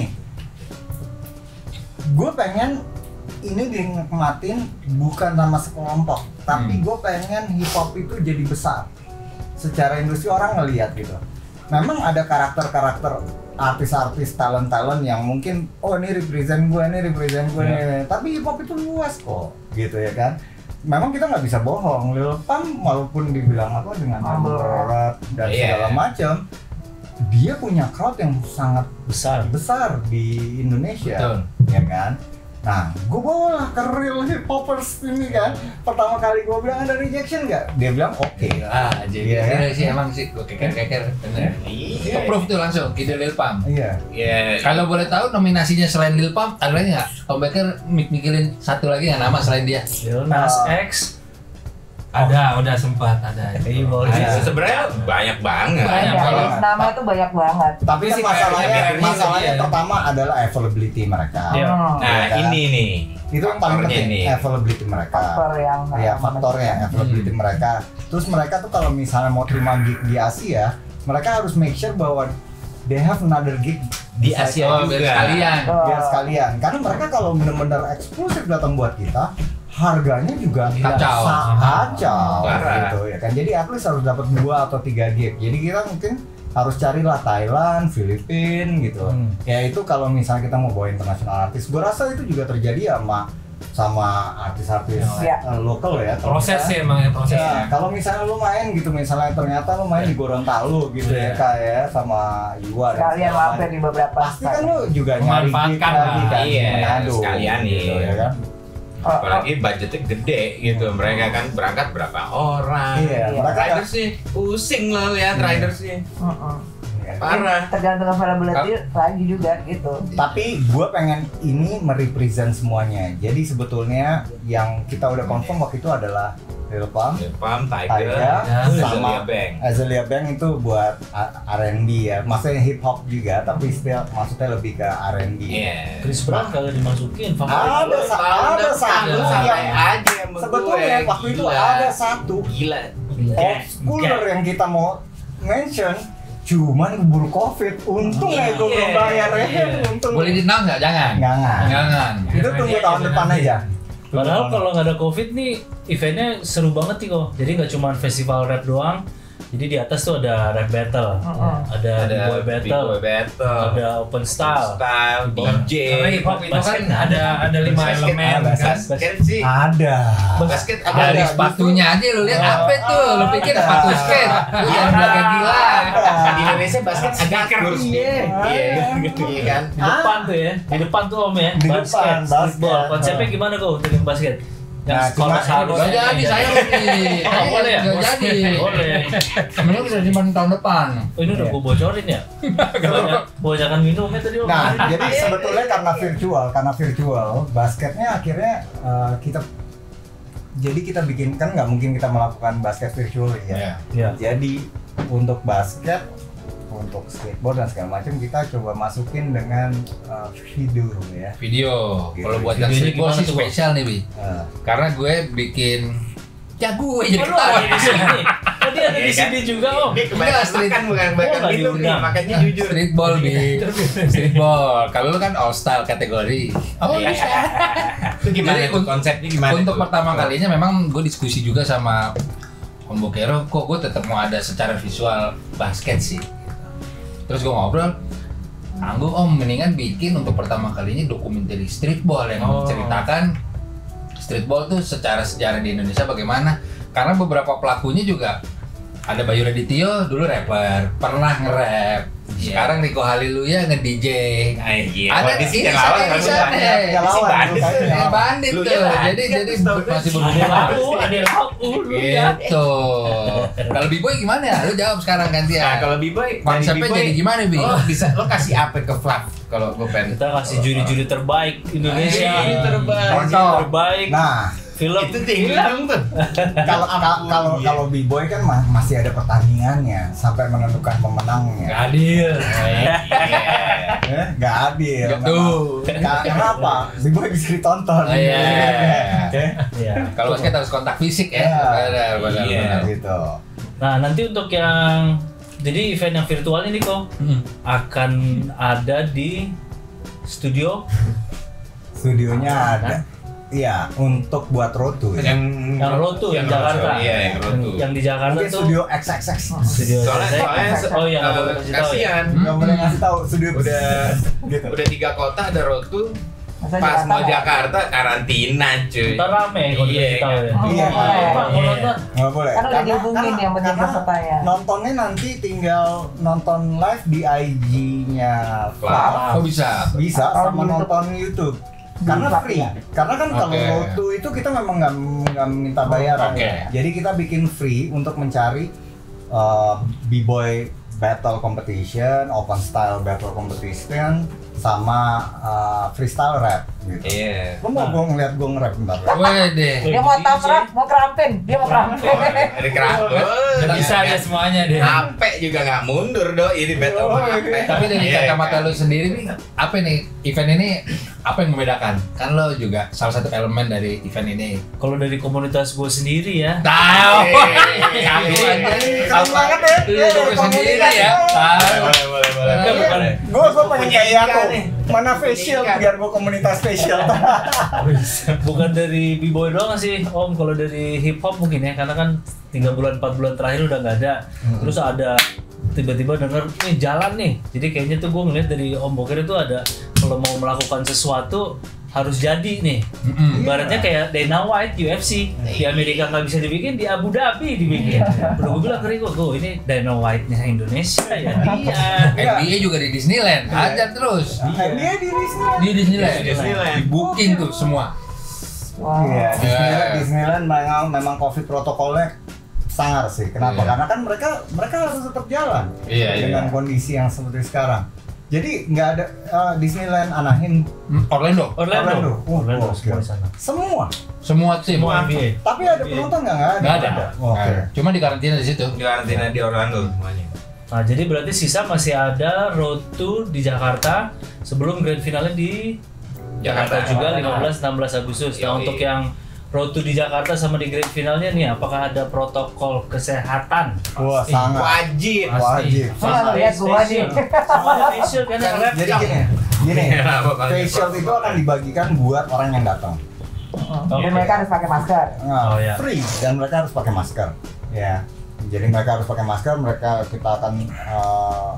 gue pengen ini dinikmatin bukan sama sekelompok, tapi Hmm. gue pengen hip hop itu jadi besar secara industri, orang ngelihat gitu. Memang ada karakter-karakter artis-artis talent-talent yang mungkin oh ini represent gue, ini represent gue, Yeah. nih. Tapi hip hop itu luas kok, gitu ya kan. Memang kita nggak bisa bohong, Lil Pump walaupun dibilang apa dengan Humble. rap dan Iya. segala macam, dia punya crowd yang sangat Besar. besar di Indonesia, Betul. ya kan? Nah, gue bawalah ke real hip hoppers ini kan. Pertama kali gue bilang ada rejection nggak? Dia bilang oke. Ah, jadi Iya, iya kan? sih emang sih gue keker-keker. Bener. Iya. Approve tuh langsung ide Lil Pump. Iya. Iya. Kalau boleh tahu nominasinya selain Lil Pump ada lagi nggak? Om Becker mik- mikirin satu lagi nggak nama selain dia? Lil Nas Ah. X. Ada, udah sempat ada. Iya, boleh. Nah, sebenarnya banyak banget. Banyak. Banyak, kalau- nama itu banyak banget. Tapi Itu kan sih masalahnya, kayak bikin masalahnya ya. pertama adalah availability mereka. Iya. Hmm. Nah, Iya. ini nih. Itu yang paling faktornya penting, nih. availability mereka. Faktor yang Ya, faktornya availability Hmm. mereka. Terus mereka tuh kalau misalnya mau terima gig di Asia, mereka harus make sure bahwa they have another gig Di Asia Oh, biar juga. sekalian. biar sekalian. Karena mereka kalau benar-benar eksklusif datang buat kita, harganya juga Kacau. sa- kacau Parah. gitu ya kan. Jadi at least harus dapat dua atau tiga gig. Jadi kita mungkin harus carilah Thailand, Filipina gitu. Hmm. Ya itu kalau misalnya kita mau bawa internasional artis, gue rasa itu juga terjadi sama sama artis-artis Ya. eh, lokal ya. Kalau Proses misalnya- sih emang ya prosesnya. Ya, kalau misalnya lu main gitu, misalnya ternyata lu main di Gorontalo gitu ya, Iya. kayak sama Iwa dan sekalian segala mampir macam. di beberapa Pasti kan lu juga nyari gig Memanfaatkan lagi lah. kan di Iya, Manado, sekalian gitu, nih. ya kan. Oh, oh, Apalagi budgetnya gede gitu. Mereka kan berangkat berapa orang. Iya, mereka Riders sih pusing lah lihat riders sih. mm-mm. Parah. Tergantung availability lagi juga gitu. Tapi gue pengen ini merepresent semuanya. Jadi sebetulnya yang kita udah confirm waktu itu adalah Lil Pump, Pump, Tiger, Tiger, Azealia sama Bank. Azealia Bank itu buat A- R and B ya. Maksudnya hip hop juga, tapi still maksudnya lebih ke R and B. Iya. Chris Brown kagak dimasukin. Ada Favorit. sa- ada satu Lu santai yang aja sama sebetulnya gue. waktu itu Gila. ada satu Gila. old schooler yang kita mau mention, cuman keburu covid. Untung ya gue belum bayar ya. Untung. Boleh di-announce nggak? Jangan. Jangan. Jangan. Itu tunggu tahun depan aja. Tunggu Padahal tahun kalau nggak ada covid nih eventnya seru banget nih kok. Jadi nggak cuma festival rap doang. Jadi di atas tuh ada rap battle, Mm-mm. ada, Ada boy battle, B-boy battle, ada open style. style, D J. Karena hip hop itu kan Basket ada ada lima Basket, elemen ada kan. Basket sih. ada. Basket ada. Dari Ada, sepatunya aja lu lihat apa itu? Lu pikir sepatu skate? Lu jangan agak gila. Di Indonesia basket agak kurs dia. Iya, iya kan. Di depan tuh ya, di depan tuh om ya, Di basket, depan, streetball. basket. Konsepnya gimana kok untuk yang basket? Nah, Yang cuma- sekolah harus Gak jadi saya nih. Oh, boleh ya? Gak jadi. Boleh. Sebenarnya bisa simpan tahun depan. Oh ini udah gue bocorin ya? Banyak bocakan minumnya tadi om. Nah, jadi sebetulnya karena virtual, karena virtual, basketnya akhirnya uh, kita jadi kita bikin kan nggak mungkin kita melakukan basket virtual ya. Ya. Jadi untuk basket, untuk skateboard dan segala macam kita coba masukin dengan uh, video ya. Video. Gitu. Kalau buat yang Videonya streetball gimana sih tuh, Bang? spesial nih, Bi. Uh, Karena gue bikin ya gue jadi Oh, lu ketawa. ada di sini. Tadi ada di Iya kan? sini juga om. Dia kebanyakan Enggak, makan bukan kebanyakan Oh, nggak minum nih, diundang. makanya jujur. Streetball, Bi. Streetball. Kalau lu kan all style kategori. Oh, Iya. bisa. Itu gimana Jadi, tuh un- konsepnya gimana? Untuk tuh? pertama kalinya memang gue diskusi juga sama Om Bokero, kok gue tetap mau ada secara visual basket sih. Terus gue ngobrol, Anggu Om mendingan bikin untuk pertama kalinya dokumenter streetball yang Oh. menceritakan streetball tuh secara sejarah di Indonesia bagaimana. Karena beberapa pelakunya juga ada Bayu Radityo dulu rapper, pernah nge-rap. Sekarang Rico Haleluya nge-D J. Ah, iya. Ada Oh, di ini sini sana lawan di kan sana. banyak. Nggak Si lawan, bandit bukannya tuh. nggak Eh, bandit Lu tuh. ya bandit Jadi kan jadi tuh, setahu gue. masih Ada berhubungan. lagu, ada lagu lu ya. Gitu. Kalau B-boy gimana ya? Lu jawab sekarang gantian. Nah, kalau B-boy, Konsepnya B-boy, jadi gimana, Bi? Lo bisa lo kasih apa ke Flav kalau gue pengen? Kita kasih juri-juri terbaik Indonesia. Juri terbaik. Juri Contoh. terbaik. nah, Film. Itu hilang tuh. Kalau kalau kalau kalau b-boy kan ma- masih ada pertandingannya sampai menentukan pemenangnya. Nggak adil. Eh, nggak adil. Betul. memang. Ka- Kenapa? B-boy bisa ditonton. Oh, iya. Oke. Iya. Kalau basket harus kontak fisik ya. Iya. Benar, benar, Iya. benar. Gitu. Nah, nanti untuk yang jadi event yang virtual ini kok Hmm. akan ada di studio Studionya ada. Iya, untuk buat road to ya. Yang yang Rotu yang, Jakarta. Iya, yang Rotu. Yang di Jakarta Mungkin tuh studio X X X. studio Soalnya saya- soalnya oh iya nggak boleh eh, kasih tahu ya. kasihan. Nggak boleh ngasih tahu studio Udah gitu. udah tiga kota ada rotu. Masa Pas Jakarta mau nggak? Jakarta karantina cuy. Ntar rame kalau Iya, dikasih tahu ya. Oh, Iya. nggak boleh. Pak, mau Iya. nonton? Nggak boleh. Kan udah dihubungin yang penting karena pesertanya. nontonnya nanti tinggal nonton live di I G-nya Wow. Oh bisa. bisa Atau sama di YouTube. nonton YouTube. Karena Di free. ya? Karena kan kalau Oke. Rotu itu kita memang nggak nggak minta bayaran. Oke. Jadi kita bikin free untuk mencari uh, b-boy battle competition, open style battle competition, sama uh, freestyle rap gitu. Iya. Lo mau gue ngeliat gue nge-rap bentar? Wede. Dia mau tabrak, mau kerampin, dia mau kerampin. Dari kerabat. Nggak bisa ada semuanya deh. H P juga nggak mundur doi ini battle Oh, sama H P. Tapi dari Iya, kacamata kan? lu sendiri nih, apa nih event ini apa yang membedakan? Kan lo juga salah satu elemen dari event ini. Kalau dari komunitas gue sendiri ya, Tahu. Iya. Aku aja. Keren banget ya. Lu Iya, dulu sendiri komunitas. ya. Tahu. Boleh, boleh, boleh. Iya, boleh. Gue gue pengen Punya kayak ikan aku. nih. Mana facial Ikan. biar gue komunitas facial. bukan dari b-boy doang sih Om. Kalau dari hip hop mungkin ya, karena kan tiga bulan empat bulan terakhir udah nggak ada. Terus ada tiba-tiba denger nih jalan nih. Jadi kayaknya tuh gue ngeliat dari Om Boker itu ada kalau mau melakukan sesuatu harus jadi nih. Mm-mm. Ibaratnya kayak Dana White U F C di Amerika nggak bisa dibikin, di Abu Dhabi dibikin. Udah gue bilang ke Rico, "Go, ini Dana White-nya Indonesia ya dia." N B A juga di Disneyland, ajar terus. Dia di Disneyland. Di Disneyland. Disneyland. Di booking tuh semua. Wow. Iya, Disneyland, Iya. Disneyland memang memang COVID protokolnya sangar sih. Kenapa? Iya. Karena kan mereka mereka harus tetap jalan Iya, dengan iya. kondisi yang seperti sekarang. Jadi nggak ada uh, Disneyland Anaheim Hmm, Orlando. Orlando. Orlando. Oh, Orlando oke. semua di sana. semua. Semua tim. Semua N B A. Tapi ada penonton nggak? Nggak ada. Nggak ada. Oke. Nggak ada. Cuma di karantina di situ. Di karantina di Orlando semuanya. Nah, jadi berarti sisa masih ada road to di Jakarta sebelum grand finalnya di Jakarta, Jakarta. juga lima belas enam belas Agustus. Nah, Yoi. untuk yang road to di Jakarta sama di grand finalnya nih, apakah ada protokol kesehatan? Wah, sangat Wajib. wajib. Mana lihat gua nih. Semuanya facial kan yang rap. Jadi gini, gini, Kenapa, Bang? facial itu akan dibagikan buat orang yang datang. Jadi mereka harus pakai masker. Nah, Oh, iya. free dan mereka harus pakai masker. Ya. Jadi mereka harus pakai masker, mereka kita akan eh,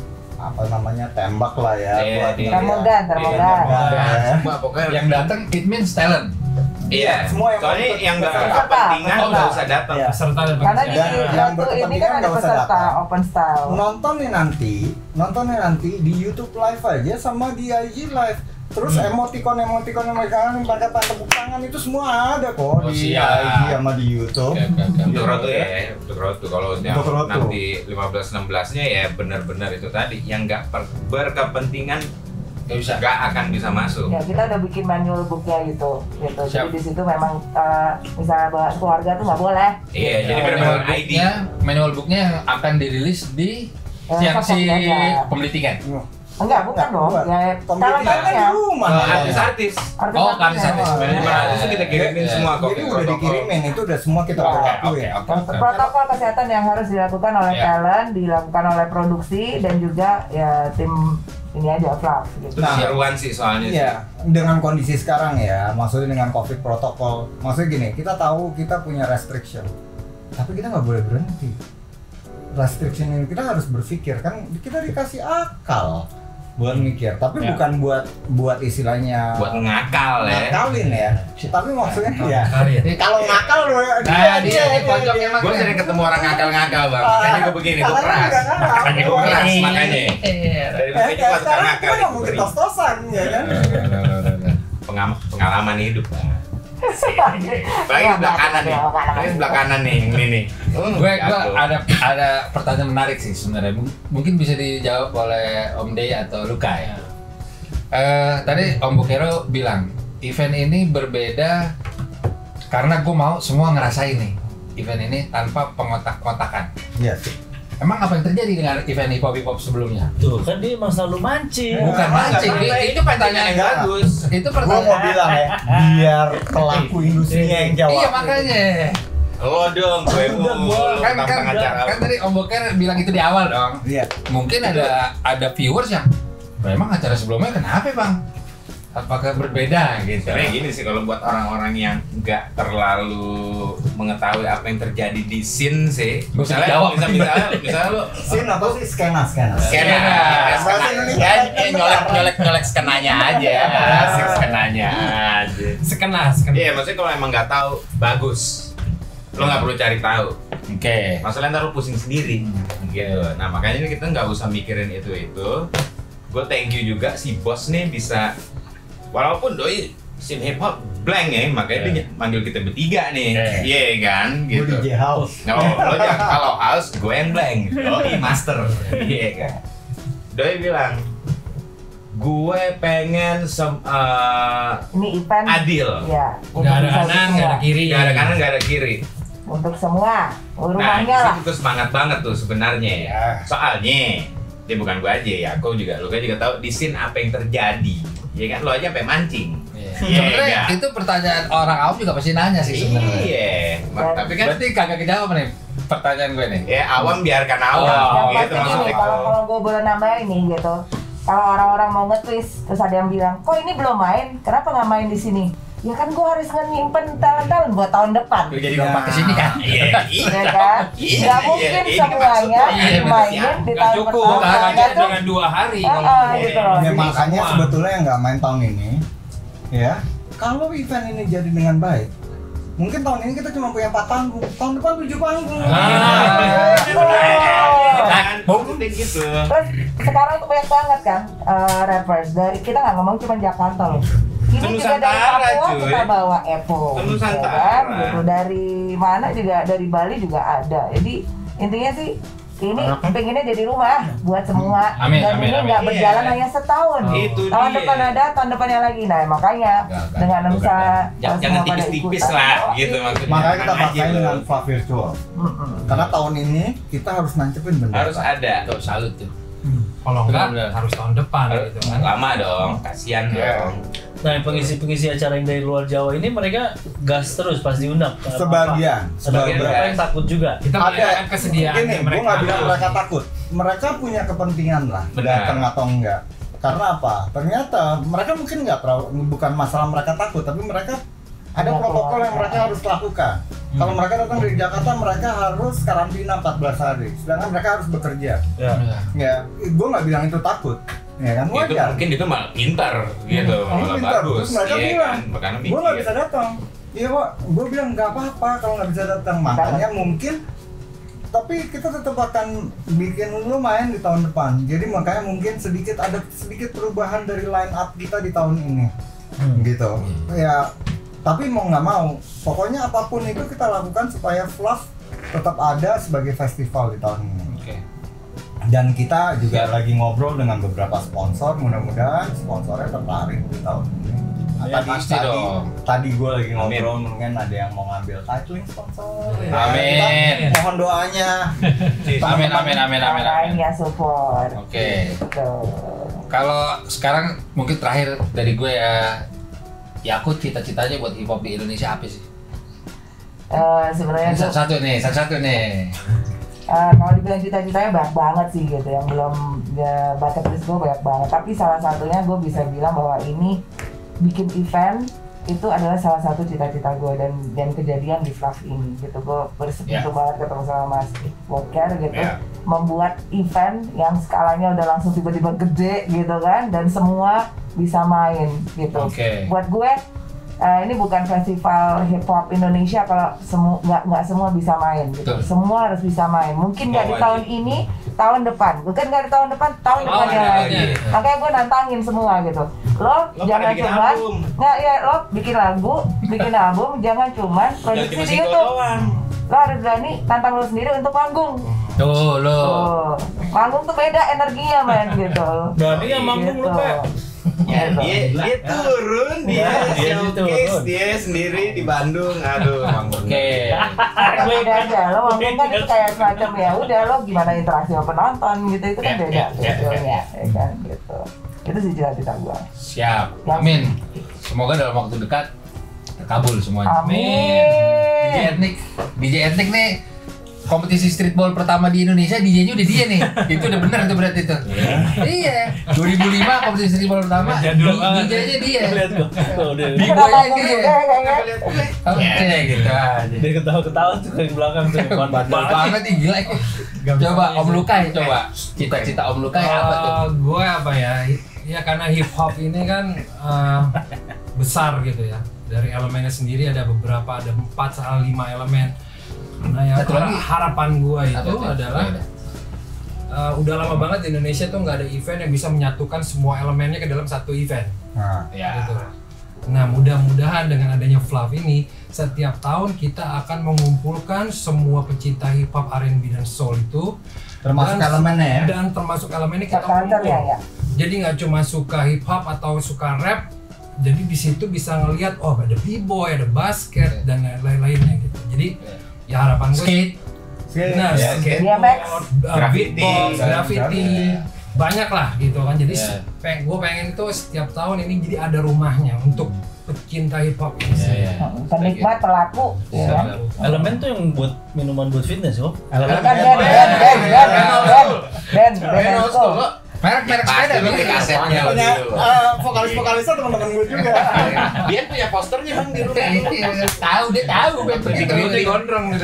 apa namanya tembak lah ya Iya, buat di- Termogan, termogan. Iya. Semua pokoknya Yang datang it means talent. Iya, Semua yang soalnya ikut- yang nggak peserta. berkepentingan Peserta. nggak usah datang. Iya. Peserta dan Karena di Dan yang road to ini kan berkepentingan ada nggak usah peserta datang. open style. Nontonnya nanti, nontonnya nanti di YouTube live aja sama di I G live. Terus emoticon emoticon yang mereka yang pakai tepuk tangan itu semua ada kok Oh, di siap. I G sama di YouTube. Oke, oke, oke. Untuk rotu ya, untuk rotu. Kalau yang Untuk rotu. nanti lima belas enam belas-nya ya benar-benar itu tadi yang nggak per- berkepentingan Nggak bisa. nggak akan bisa masuk. Ya kita udah bikin manual booknya gitu, gitu. Siap. Jadi di situ memang eh, misalnya bawa keluarga tuh nggak boleh. Iya, jadi Manual benar-benar I D. booknya, manual booknya yang akan dirilis di Eh, siang si sosok aja. pembeli tiket. Enggak, bukan dong. buat. Ya, Pembelian kan talentnya. di rumah. Oh, artis-artis. Oh, artis-artis. Oh, Manajemen artis itu kita kirimin Iya. semua kok. Jadi udah dikirimin itu udah semua kita Oke, Oke, lakuin. oke, oke. Protokol kesehatan yang harus dilakukan oleh Ya. talent, dilakukan oleh produksi dan juga ya tim ini aja Flav gitu. Itu Nah, seruan sih soalnya sih. Iya, dengan kondisi sekarang ya, maksudnya dengan COVID protokol, maksudnya gini, kita tahu kita punya restriction, tapi kita nggak boleh berhenti. Restriction ini kita harus berpikir kan, kita dikasih akal buat mikir, tapi Ya. bukan buat buat istilahnya Buat ngakal ya. ngakalin ya, tapi maksudnya ya. karir. Kalau ngakal loh, Nah, dia di pojok emang. Gue sering ketemu orang ngakal-ngakal bang, makanya gue begini, gue Kalahnya keras. udah ngakal. Makanya gue keras, makanya. Dari Eh, begini eh, gue suka sekarang ngakal. kita nggak mungkin tos-tosan ya kan? Pengam- Pengalaman hidup. Lagi sebelah kanan nih, lagi sebelah kanan nih, yang ini nih. Hmm, Gue gue jago. ada ada pertanyaan menarik sih sebenarnya. M- Mungkin bisa dijawab oleh Om Dey atau Luka ya. Eh, tadi Om Bokero bilang event ini berbeda karena gue mau semua ngerasain nih event ini tanpa pengotak-kotakan. Iya. Emang apa yang terjadi dengan event hip hop hip hop sebelumnya? Tuh kan dia emang selalu mancing. Bukan mancing, itu pertanyaan yang bagus. Itu Gua mau pertanyaan. bilang ya, biar pelaku industrinya yang jawab. Iya makanya. Lo dong, gue mau Kan kan tantang acara. kan tadi Om Boker bilang itu di awal dong. Iya. Mungkin ada ada viewers yang memang acara sebelumnya kenapa bang? Apakah berbeda gitu? Sebenarnya gini sih, kalau buat orang-orang yang nggak terlalu mengetahui apa yang terjadi di scene sih, Gua usah misalnya, jawab. misalnya, misalnya, misalnya lo Scene apa sih? Skena, skena. skena, Bahasa Indonesia ya, kan ya, nyolek nyolek nyolek skenanya aja, asik skenanya aja. Sekenas, sekenas. Iya, maksudnya kalau emang nggak tahu, bagus. Lo nggak perlu cari tahu. Oke. Masalahnya ntar lo pusing sendiri, gitu. Nah makanya ini kita nggak usah mikirin itu itu. Gue thank you juga si bos nih bisa, walaupun doi scene hip hop blank ya, makanya dia manggil kita bertiga nih, iya kan, Gue gitu. di J House. No, lo jangan kalau house, gue yang blank, doi master, iya kan. Doi bilang, gue pengen sem, uh, Ini event adil, ya untuk Nggak ada bisa kanan, nggak ada semua. kiri. nggak ada kanan, nggak ada kiri. Untuk semua Nah, rumahnya lah. itu semangat banget tuh sebenarnya ya. Soalnya dia bukan gua aja ya, aku juga, lu kan juga tahu di scene apa yang terjadi, ya kan, lo aja sampai mancing. Iya. Iya, Sebenarnya iya. itu pertanyaan orang awam juga pasti nanya sih sebenarnya. Iya, Ma- tapi kan Berarti kagak kejawab nih pertanyaan gue nih. ya awam biarkan awam, Oh, Yang gitu pasti gini, maksudnya. kalau kalau gue boleh nambahin nih gitu, kalau orang-orang mau nge-twist terus ada yang bilang, kok ini belum main, kenapa nggak main di sini? Ya kan gue harus nyimpen talent-talent buat tahun depan. Lu jadi lompat ke sini kan? Iya, Ya kan? iya, Nggak iya, mungkin ini semuanya maksudnya. Iya, dimainin di Nggak tahun cukup, pertama. nggak Nggak cukup tuh? dengan dua hari. Ah, kalau ah, gitu. gitu loh. Ya Jadi makanya semua. sebetulnya yang nggak main tahun ini, ya kalau event ini jadi dengan baik, mungkin tahun ini kita cuma punya empat panggung, tahun depan tujuh panggung. Ah. Kan, mungkin gitu. Terus sekarang tuh banyak banget kan eh, rappers dari, kita nggak ngomong cuma Jakarta loh. Ini Ke juga dari Nusantara, Papua cuy. kita bawa Epo, Ke ya Nusantara. kan? Gitu. Dari mana juga, dari Bali juga ada. Jadi intinya sih ini pengennya jadi rumah buat semua. Amin, Dan amin, ini amin. nggak berjalan Iya. hanya setahun. Itu Tahun dia. depan ada, tahun depannya lagi. Nah makanya Enggak, enggak, dengan enggak, misalnya enggak. Jangan, semua jangan pada tipis-tipis ikutan, lah, oh, gitu maksudnya. Makanya kita Tenang aja pakai lo. dengan F A virtual. mm-mm. Karena tahun ini kita harus nancepin benda. Harus ada. Tuh salut tuh. Kalau enggak, Benar, benar. harus tahun depan gitu kan. Lama dong, kasihan Iya. dong. Nah, pengisi-pengisi acara yang dari luar Jawa ini mereka gas terus pas diundang. Kenapa? Sebagian, Ada sebagian. beberapa yang takut juga. Kita Ada melihatkan kesediaan Gini, gue mereka. nggak bilang mereka takut. Mereka punya kepentingan lah, Benar. datang atau enggak. Karena apa? Ternyata mereka mungkin nggak terlalu, bukan masalah mereka takut, tapi mereka ada Ada protokol yang keluarga. mereka harus lakukan. Kalau mereka datang dari Jakarta, mereka harus karantina empat belas hari. Sedangkan mereka harus bekerja. Ya. Ya, gue nggak bilang itu takut. Ya kan Itu wajar. mungkin itu malah pintar gitu, Hmm, malah pintar. bagus. Terus mereka Iya bilang, kan, makanya gue nggak mikir. bisa datang. Iya pak, gue bilang nggak apa-apa kalau nggak bisa datang. Makanya mungkin, tapi kita tetap akan bikin lu main di tahun depan. Jadi makanya mungkin sedikit ada sedikit perubahan dari line up kita di tahun ini, gitu. Ya, tapi mau nggak mau, pokoknya apapun itu kita lakukan supaya Fluff tetap ada sebagai festival di tahun ini. Oke. Dan kita juga lagi ngobrol dengan beberapa sponsor, mudah-mudahan sponsornya tertarik di tahun ini. Nah, Ya, tadi, pasti tadi, dong. tadi gue lagi ngobrol, mungkin ada yang mau ngambil titling sponsor. Ya, Amin. kita mohon doanya. Amin amin amin amin amin. Makanya support. Oke. Gitu. Kalau sekarang mungkin terakhir dari gue ya, ya aku cita-citanya buat hip hop di Indonesia apa sih? Eh, sebenarnya Ini tuh, satu-satu nih, satu-satu nih. eh, kalau dibilang cita-citanya banyak banget sih gitu, yang belum ya, baca tulis gue banyak banget. Tapi salah satunya gue bisa bilang bahwa ini bikin event itu adalah salah satu cita-cita gue, dan dan kejadian di Fluff ini gitu. Gue bersetuju Ya. banget ketemu sama Mas Boker gitu, Ya. membuat event yang skalanya udah langsung tiba-tiba gede gitu kan, dan semua bisa main gitu. Oke. Buat gue eh, ini bukan festival hip hop Indonesia kalau semua nggak nggak semua bisa main gitu. Betul. Semua harus bisa main. Mungkin nggak di Semua tahun wajib. ini, tahun depan. Bukan nggak di tahun depan, tahun Oh, depannya ada lagi. lagi. Makanya gue nantangin semua gitu. Lo, Lo jangan pada bikin cuma album. nggak ya lo bikin lagu, bikin album, jangan cuma Jangan produksi cuma di single YouTube. doang. Lo harus berani tantang lo sendiri untuk manggung. Tuh lo. Tuh, manggung tuh beda energinya men gitu. Berarti yang manggung lu, Gitu. Pak. Ya, dia dia turun dia Dia showcase turun. dia sendiri di Bandung. Aduh, Oke. beda aja lo mungkin kan itu kayak semacam ya udah lo gimana interaksi sama penonton gitu itu kan Ya, beda ya, ya, sebetulnya ya kan gitu itu sih cita-cita gua. Siap. Amin. Semoga dalam waktu dekat terkabul semuanya. Amin. D J Etnik, D J Etnik nih kompetisi streetball pertama di Indonesia, D J-nya udah dia nih. Itu udah benar itu berarti itu. Iya. dua ribu lima kompetisi streetball pertama, Jadul banget. D J-nya dia. Lihat gua. Oh, udah. Di Kenapa gua ngomong dia. juga kayaknya? Oke, gitu aja. Dia ketawa-ketawa tuh di belakang tuh. Bandel banget nih gila. Coba Om Lukai coba. Cita-cita Om Lukai apa tuh? Eh, gue apa ya? Ya karena hip hop ini kan eh, besar gitu ya. Dari elemennya sendiri ada beberapa, ada empat sampai lima elemen. Nah, ya Satu lagi. harapan gue itu Apa tuh? adalah Ya udah. eh, udah lama banget di Indonesia tuh nggak ada event yang bisa menyatukan semua elemennya ke dalam satu event. Nah, Ya. Gitu. Nah, mudah-mudahan dengan adanya Flav ini, setiap tahun kita akan mengumpulkan semua pecinta hip hop, R and B dan soul itu, termasuk dan- elemennya ya. dan termasuk elemennya kita Culture kumpul. ya ya. Jadi nggak cuma suka hip hop atau suka rap, jadi di situ bisa ngelihat oh ada b-boy, ada basket dan lain-lainnya gitu. Jadi ya harapan gue Skate. nah, Ya, skateboard, B M X, uh, graffiti, beatbox, dan- graffiti, banyak lah gitu kan. Jadi Ya. peng, gue pengen itu setiap tahun ini jadi ada rumahnya untuk pecinta hip hop ini. Ya, ya. Penikmat pelaku ya kan. Elemen tuh yang buat minuman buat fitness kok. Kan Ben Ben Ben Ben Ben Ben Ben Ben Merek-merek sepeda Pasti lu lu beli kasetnya lo Punya dulu. eh, vokalis-vokalisnya teman-teman gue juga. Dia punya posternya bang di rumah. Iya, tahu dia tahu Ben begitu lu digondrong gitu.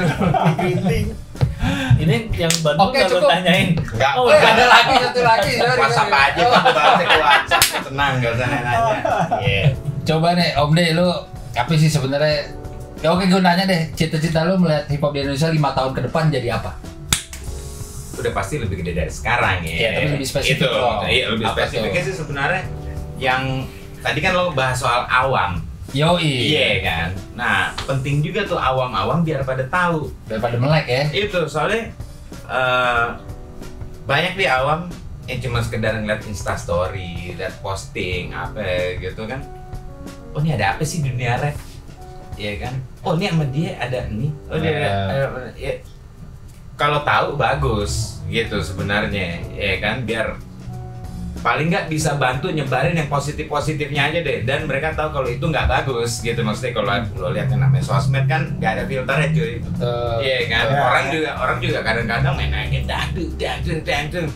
Ini yang Bandung Oke, nggak lo cukup. tanyain. Enggak. Oh, Eh, ada lagi satu lagi. sorry, WhatsApp sorry. aja bang, bahasnya ke WhatsApp tenang, gak usah nanya. Iya. Coba nih Om De, lu apa sih sebenarnya? Ya oke, gue nanya deh, cita-cita lu melihat hip hop di Indonesia lima tahun ke depan jadi apa? Udah pasti lebih gede dari sekarang ya. Iya, tapi lebih spesifik Itu, dong. iya lebih Apa spesifiknya tuh? sih sebenarnya yang tadi kan lo bahas soal awam. Yoi. Iya kan. Nah, penting juga tuh awam-awam biar pada tahu. Daripada melek ya. Itu soalnya eh, banyak di awam yang cuma sekedar ngeliat instastory, liat posting apa gitu kan. Oh ini ada apa sih di dunia rap? Iya kan. Oh ini sama dia ada ini. Oh dia ada, ada- ya. Kalau tahu bagus gitu sebenarnya, ya kan biar paling nggak bisa bantu nyebarin yang positif-positifnya aja deh, dan mereka tahu kalau itu nggak bagus gitu. Maksudnya kalau lo lihat yang namanya sosmed kan nggak ada filternya cuy. Betul. Iya kan, Ya. orang juga orang juga kadang-kadang main aja dangdut, dangdut, dangdut.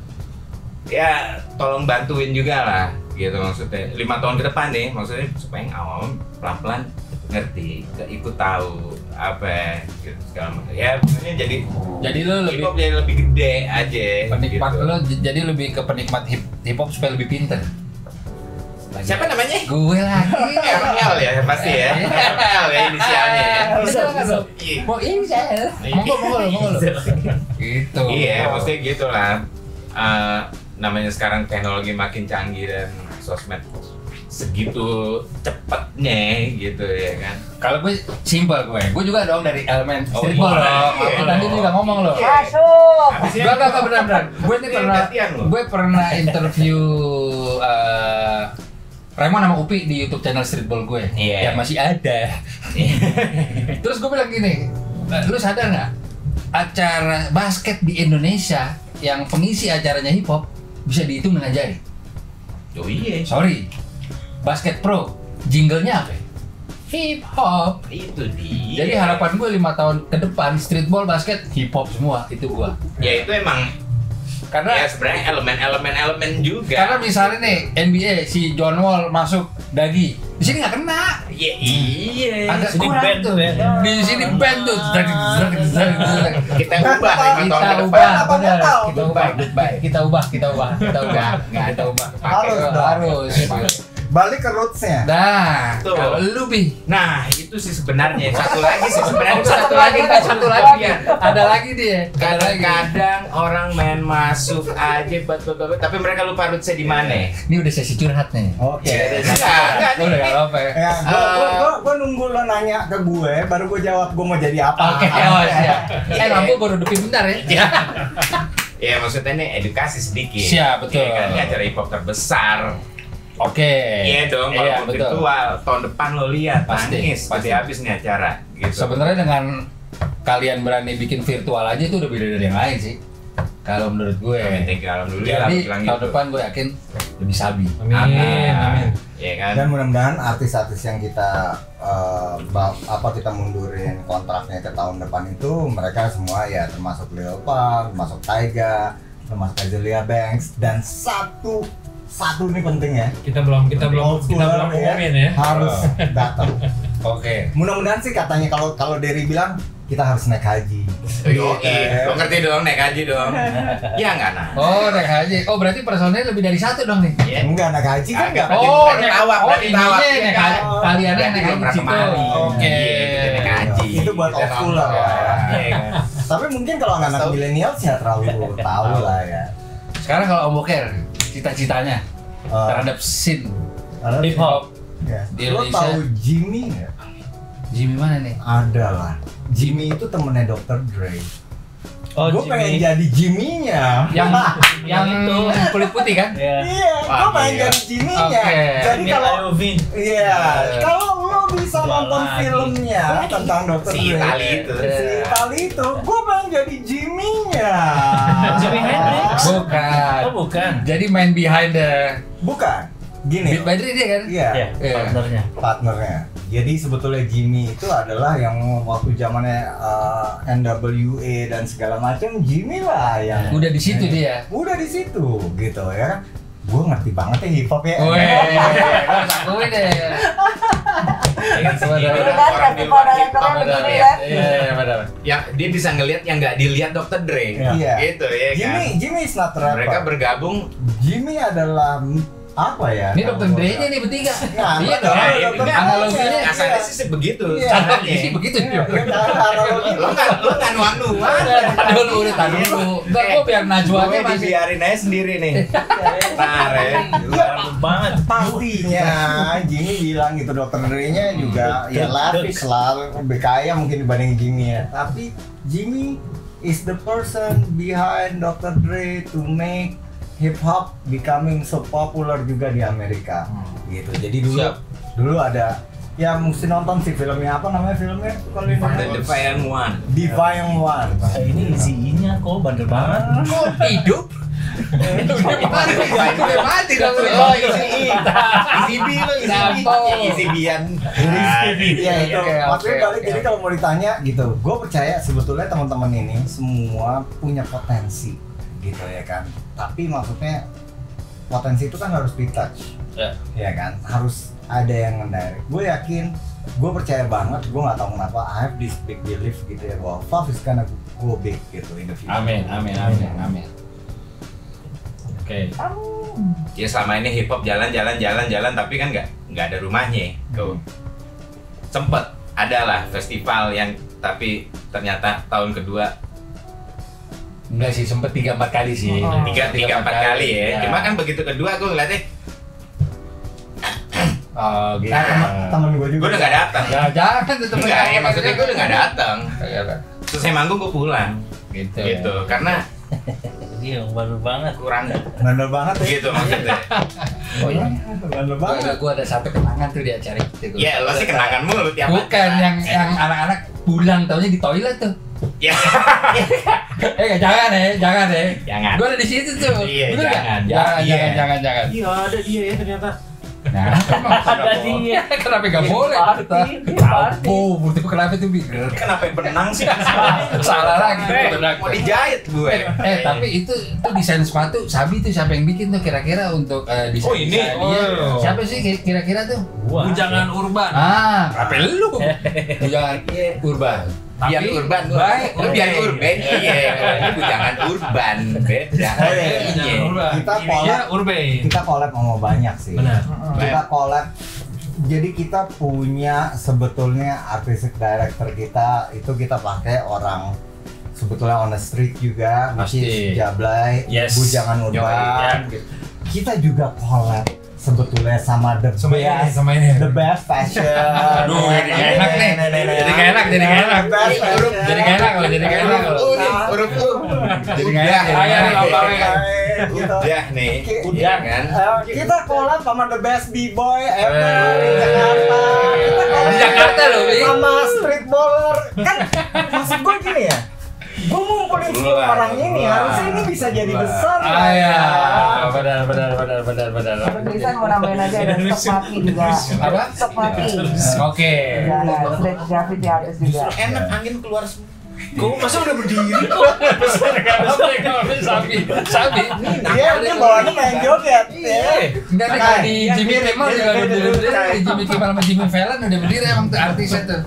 Ya, tolong bantuin juga lah, gitu maksudnya. Lima tahun ke depan nih, maksudnya supaya yang awam pelan-pelan ngerti, ikut tahu apa gitu segala macam. Ya, maksudnya jadi Jadi lu hip lebih hop jadi lebih gede aja. penikmat gitu. lu j- jadi lebih ke penikmat hip, hip hop supaya lebih pinter. Siapa namanya? Gue lagi. R L ya pasti ya. R L ya inisialnya ya. Bisa, bisa. Iya. Mau ini saya. Monggo, monggo, lo, monggo. lo. Gitu. Iya, maksudnya gitu lah. Eh, namanya sekarang teknologi makin canggih dan sosmed segitu cepetnya gitu ya kan. Kalau gue simpel gue, gue juga dong dari elemen Oh, streetball iya. dong. Iya. Tadi juga ngomong loh. Masuk. Gue gak gak benar benar. Gue nih Iya, pernah, latihan loh. gue pernah interview eh Raymond sama Upi di YouTube channel streetball gue. Iya. Yang masih ada. Terus gue bilang gini, "Eh, lu sadar nggak acara basket di Indonesia yang pengisi acaranya hip hop bisa dihitung dengan jari? Oh iya. Sorry, Basket Pro, jinglenya apa? Hip hop. Itu dia. Jadi harapan gue lima tahun ke depan streetball basket hip hop semua itu gue. ya itu emang Karena ya sebenarnya elemen-elemen elemen juga. karena misalnya nih N B A si John Wall masuk Dagi, di sini nggak kena. ya iya. Agak Sini kurang band tuh. tuh ya. Di sini band tuh. Zrak, zrak, zrak, zrak. Kita ubah lima tahun Kita ke ubah, depan. Apa benar. nggak tahu? Kita ubah, goodbye. Kita ubah, kita ubah, kita ubah, kita ubah. Harus dong. Harus. Balik ke roots-nya. Nah, Tuh. kalau lu Bi, Nah itu sih sebenarnya satu lagi sih sebenarnya satu lagi, satu lagi ya. Ada lagi dia. Ada lagi. Kadang-kadang orang main masuk aja bet bet bet, tapi mereka lupa rootsnya di mana. Ini udah sesi curhat nih. Oke. Enggak, enggak Lu udah nih. gak apa ya? Ya, gua, gua, gua, gua nunggu lo nanya ke gue, baru gue jawab gue mau jadi apa. Oke, oh siap. Eh, lampu baru depin bentar ya. Ya maksudnya ini edukasi sedikit. Siap, betul. Ya, kan ini acara hip hop terbesar Oke. Iya dong, kalau Iya, mau betul. virtual tahun depan lo lihat Pasti, nangis pasti. pasti habis nih acara gitu. Sebenarnya dengan kalian berani bikin virtual aja itu udah beda dari yang lain sih. Kalau menurut gue. Amin, thank you, alhamdulillah Jadi bilang tahun gitu. depan gue yakin lebih sabi. Amin, amin. Iya kan? Dan mudah-mudahan artis-artis yang kita eh, ba- apa kita mundurin kontraknya ke tahun depan itu mereka semua ya termasuk Lil Pump, termasuk Tyga, termasuk Azealia Banks dan satu satu ini penting ya. Kita belum kita belum Old kita belum schooler, umumin ya. harus datang. Oke. Mudah-mudahan sih katanya kalau kalau Derry bilang kita harus naik haji. Yo, iya, lo ngerti dong naik haji dong. Ya nggak nah. Oh, naik haji. Oh, berarti personelnya lebih dari satu dong nih. Iya. Enggak naik haji kan Agak. enggak. Oh, Berarti naik tawaf, oh, berarti ininya tawaf, naik ya haji. kan? Kaliannya Berarti naik belum haji pernah situ. kemari. Oke. Iya, kita naik haji. Itu buat Kita old schooler nongkrong. lah ya. Iya kan? Tapi mungkin kalau anak Tahu. milenial sih ya terlalu tahu lah ya. Sekarang kalau Om Boker, cita-citanya Eh, terhadap scene ada- Hip hop. ya. Di Lo Indonesia. tahu Jimmy nggak? Jimmy mana nih? Ada lah. Jimmy itu temennya dokter Dre. Oh, Gue pengen Jimmy. jadi Jimmy-nya. Yang yang itu. kulit putih kan? Ya. Iya, gue Wah, pengen iya. jadi Jimmy-nya. Oke. Jadi Jimmy kalau Iovine. iya, kalau lo bisa Dua nonton lagi. filmnya tentang dokter Si Dre, Itali itu. si Itali itu, gue pengen jadi Jimmy-nya. Jimi Hendrix. Bukan. Oh, bukan. Jadi main behind the Bukan. Gini. Beat by Dre dia kan? Iya. Ya, Iya. partnernya. Partnernya. Jadi sebetulnya Jimmy itu adalah yang waktu zamannya uh, N W A dan segala macam, Jimmy lah yang Udah di situ dia. udah di situ gitu ya kan. Gue ngerti banget ya hip hop ya. Weh, harus akuin deh. Iya kan, Coba segini dong. orang Kan orang di festival luar hip directornya hop. begini Iya, kan. iya, benar. Yang dia bisa ngelihat yang nggak dilihat dokter Dre. Iya. Gitu ya kan. Jimmy, Jimmy is not rapper. Mereka bergabung. Jimmy adalah apa ya? Ini dokter Dre-nya nih bertiga. Ya, Iya betul. dong. Ya, ini dokter kan analoginya kasarnya sih sih begitu. Iya. Contohnya. Sih begitu Iya, dia. iya, analogi. Lo nggak lo nggak nuan-nuan. Tadi dulu, udah tadi dulu. Enggak, gua biar Najwa aja Gue masih. dibiarin aja sendiri nih. Ntar ya. Rambut banget. Pastinya Jimmy bilang gitu dokter Dre-nya juga ya lavish lah, lebih kaya mungkin dibanding Jimmy ya. Tapi Jimmy is the person behind dokter Dre to make hip hop becoming so popular juga di Amerika. Gitu. Jadi dulu Siap. dulu ada ya mesti nonton sih filmnya, apa namanya filmnya? Kalau ini The Defiant One. Divine One. Eh, ini isi-nya kok bandel banget. Kok hidup? Udah mati dong. Oh, isi isi B lo, isi B. Nampol. Isi Bian. Iya itu, Oke, maksudnya oke, balik oke. jadi kalau mau ditanya gitu, gue percaya sebetulnya teman-teman ini semua punya potensi gitu ya kan. Tapi maksudnya potensi itu kan harus di touch, Ya. ya kan, harus ada yang ngedirect. Gue yakin, gue percaya banget, gue nggak tahu kenapa I have this big belief gitu ya bahwa Faf is gonna go big gitu in the future. Amin, amin, amin, amin. Oke. Ya selama ini hip hop jalan jalan jalan jalan tapi kan nggak nggak ada rumahnya. Tuh. Sempet ada lah festival yang tapi ternyata tahun kedua Enggak sih, sempet tiga empat kali sih. Oh. tiga tiga empat kali ya. Iya. Cuma kan begitu kedua gue ngeliatnya Oh, gitu. Nah, teman teman gue juga. gue udah nggak datang. Ya, jangan tetep Enggak ya maksudnya gue udah nggak datang. Iya, Pak. Selesai manggung gue pulang. Gitu. Gitu karena Iya, baru banget. kurang Bandel banget ya. gitu maksudnya. Oh iya. Bandel Gua banget. ada, gua ada satu kenangan tuh di acara itu. Gua. Ya lo sih kenangan mulu tiap Bukan yang yang anak-anak pulang taunya di toilet tuh. Ya. Eh jangan ya, jangan ya. Jangan. Gua ada di situ tuh. Iya, Bener nggak? jangan. Jangan, Iya. jangan, jangan, jangan. Iya ada dia ya ternyata. Nah, emang Ada kenapa- dia. Kenapa nggak Iya, boleh? party, party. Oh, menurut gua kenapa tuh Bigger? Kenapa benang sih? Salah lagi tuh Eh, benang. mau dijahit gue. Eh, tapi itu tuh desain sepatu Sabi tuh siapa yang bikin tuh kira-kira untuk eh, desain Oh, ini? desain dia? Oh. Siapa sih kira-kira tuh? Wah. Bujangan urban. Ah, apa lu? Bujangan urban. Biar Tapi urban gua. baik, Lu biar oke. urban. Iya, ini bujangan urban. Beda. Oh, iya. Iya. Bujangan urban. Kita Ininya collab. urban. Kita collab sama banyak sih. Benar. Kita collab. Jadi kita punya sebetulnya artistic director kita itu kita pakai orang sebetulnya on the street juga, which Pasti. is Jablay, Yes. Bujangan Yoi, Urban. ya. Kita juga collab sebetulnya sama the Sama ini, best, sama ini. the best fashion. Aduh, jadi nggak enak nih. Jadi nggak enak, jadi nggak enak. The best fashion. Jadi nggak enak loh, jadi nggak enak loh. U nih, huruf U. Jadi nggak enak. Udah, Ayo nih lambangnya. Gitu. Udah nih, udah kan. Eh, kita collab sama the best b-boy ever Eh. di Jakarta. Kita collab Di Jakarta loh, Bi. sama street baller. Kan maksud gue gini ya. Gue ngumpulin sepuluh Luar, orang ini, luar. harusnya ini bisa jadi besar. Ah lah. ya, benar benar benar benar benar. Tulisan mau nambahin aja ada stok mati juga. Apa? Stok mati. Oke. Ya, ada street graffiti artis juga. Enak angin keluar semua. Kok masa udah berdiri? Sabi, sabi. Dia dia bawaannya main joget. Ya. Enggak nih kalau di Jimmy Kimmel juga udah berdiri, di Jimmy Kimmel sama Jimmy Fallon udah berdiri emang tuh artisnya tuh.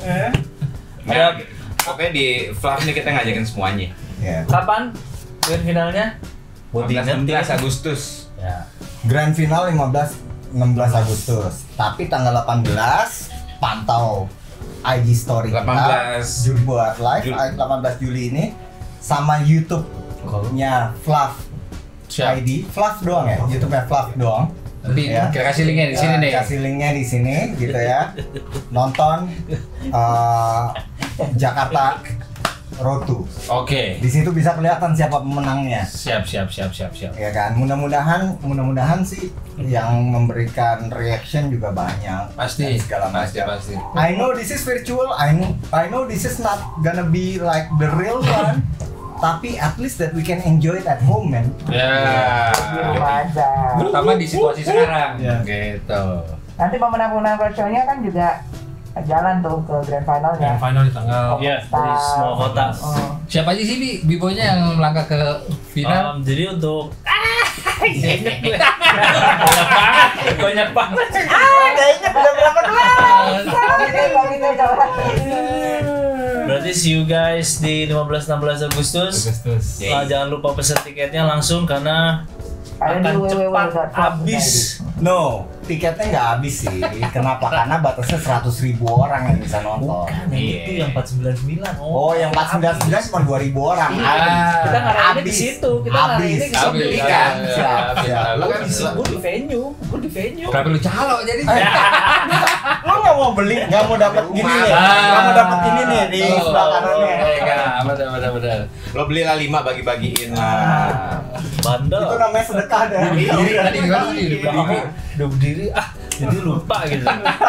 Ya, pokoknya di Fluff nih kita ngajakin semuanya. Ya. Kapan grand finalnya? Buat enam belas diingat. Agustus. Ya. Grand final lima belas enam belas Agustus. Tapi tanggal delapan belas pantau I G story delapan belas Juli buat live Juli. delapan belas Juli ini sama YouTube-nya Fluff Siap. I D. Fluff doang ya? YouTube-nya Fluff doang. Nanti Ya. kita kasih linknya di sini Eh, nih. Kasih linknya di sini gitu ya. Nonton eh, Jakarta Road to. Oke. Di situ bisa kelihatan siapa pemenangnya. Siap siap siap siap siap. Ya kan, mudah-mudahan mudah-mudahan sih yang memberikan reaction juga banyak. Pasti. Dan segala Pasti macam. pasti. I know this is virtual. I know I know this is not gonna be like the real one. Tapi at least that we can enjoy it at home, man. Ya. Di rumah aja. Terutama di situasi sekarang. Ya. Gitu. Nanti pemenang-pemenang roadshow-nya kan juga jalan tuh ke grand finalnya. Yang final di tanggal Iya, dari semua kota. Oh. Siapa aja sih Bi, biboynya yang melangkah ke final? Um, jadi untuk banyak banget, banyak banget. Ah, nggak ingat udah berapa kelas. Komite, komite coba. Berarti see you guys di lima belas enam belas Agustus. Agustus. Ah, jangan lupa pesan tiketnya langsung karena Ada di akan w w w cepat dot fluff habis. No, tiketnya nggak habis sih. Kenapa? Karena batasnya seratus ribu orang yang bisa nonton. Bukan, itu yang empat sembilan sembilan. Oh, yang empat sembilan sembilan cuma dua ribu orang. Iya. Habis. Kita ngarahinnya di Habis. situ, kita Habis. ngarahinnya ke Habis, situ. kan? habis, Siap, habis, siap. habis. Lu kan Gue di venue, gue di venue. Kenapa lu calo jadi? Lo nggak mau beli, nggak mau dapat gini nih, nggak mau dapat ini nih di Tuh. sebelah kanannya. Enggak, benar benar benar. Lo belilah lima bagi-bagiin lah. Bandel. Itu namanya sedekah deh. Diri tadi gimana sih? Udah aku udah berdiri, ah jadi lupa gitu.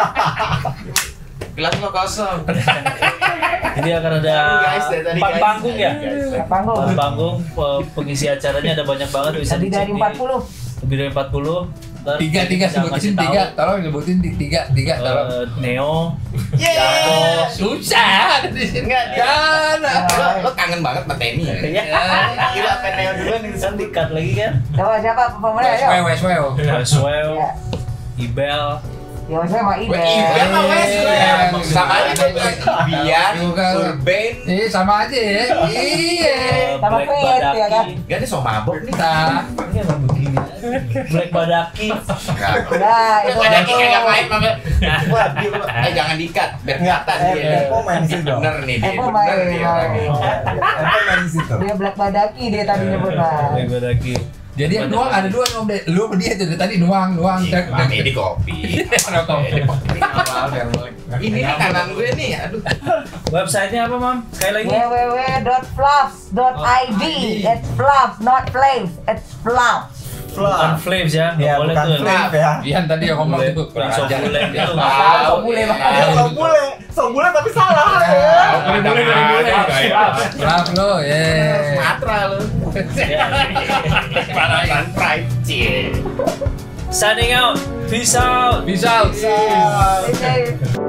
Kelas lo kosong. Jadi akan ada Guys, dari tadi, empat guys. panggung ya. Empat panggung. Empat panggung, pe- pengisi acaranya ada banyak banget bisa Lebih dicek dari di- empat puluh. Lebih dari empat puluh. Ntar Tiga tiga bisa sebutin ngasih tiga, tahu. tolong sebutin di- tiga tiga tolong. Eh, Neo, Yeay. Susah di sini. Enggak, dia- Jangan. Lo, lo kangen banget sama Temi ya? Gila, Peneo duluan nih. bisa dikat lagi kan? Coba siapa pemenang Wes ayo. wes wes. Westwell, Ya. Ibel, Ya saya sama Ide. Wah, iya sama Wes lo ya. Sama aja tuh. Bian, Juga. Urban. Eh sama aja ya. Iya. eh, Sama Black Fayette, Badaki. ya kan? Gak ada so mabok nih. Kita Ini emang begini. Black Badaki. Nah, itu Ada itu. kagak main mama. Wah, dia- eh jangan dikat, biar Enggak, kelihatan eh, dia. Epo main di situ dong. Bener nih dia, Epo bener main, dia main. orangnya. Epo main di situ. Dia Black Badaki dia tadi nyebut lah. Black Badaki. jadi yang nuang ada dua nuang deh. Lu sama dia tuh dari tadi nuang nuang. Tek, tek, Mami tek. di kopi. Ada kopi. Ini nih kanan gue nih, aduh. Websitenya apa, Mam? Sekali lagi. w w w dot fluffs dot i d. It's fluffs, not flames. It's fluffs. Bukan Flames ya, nggak Ya, boleh bukan tuh. flip ya. Ian tadi yang ngomong Boleh. tuh kurang Sok ajar. bule gitu. Ah, sok bule, Bang. Ya, so bule, so bule tapi salah ya. Boleh boleh dari boleh. Maaf lo, ya. Sumatera lu. Parahan pride. Cie. Signing out. Peace out. Bisa. Oke.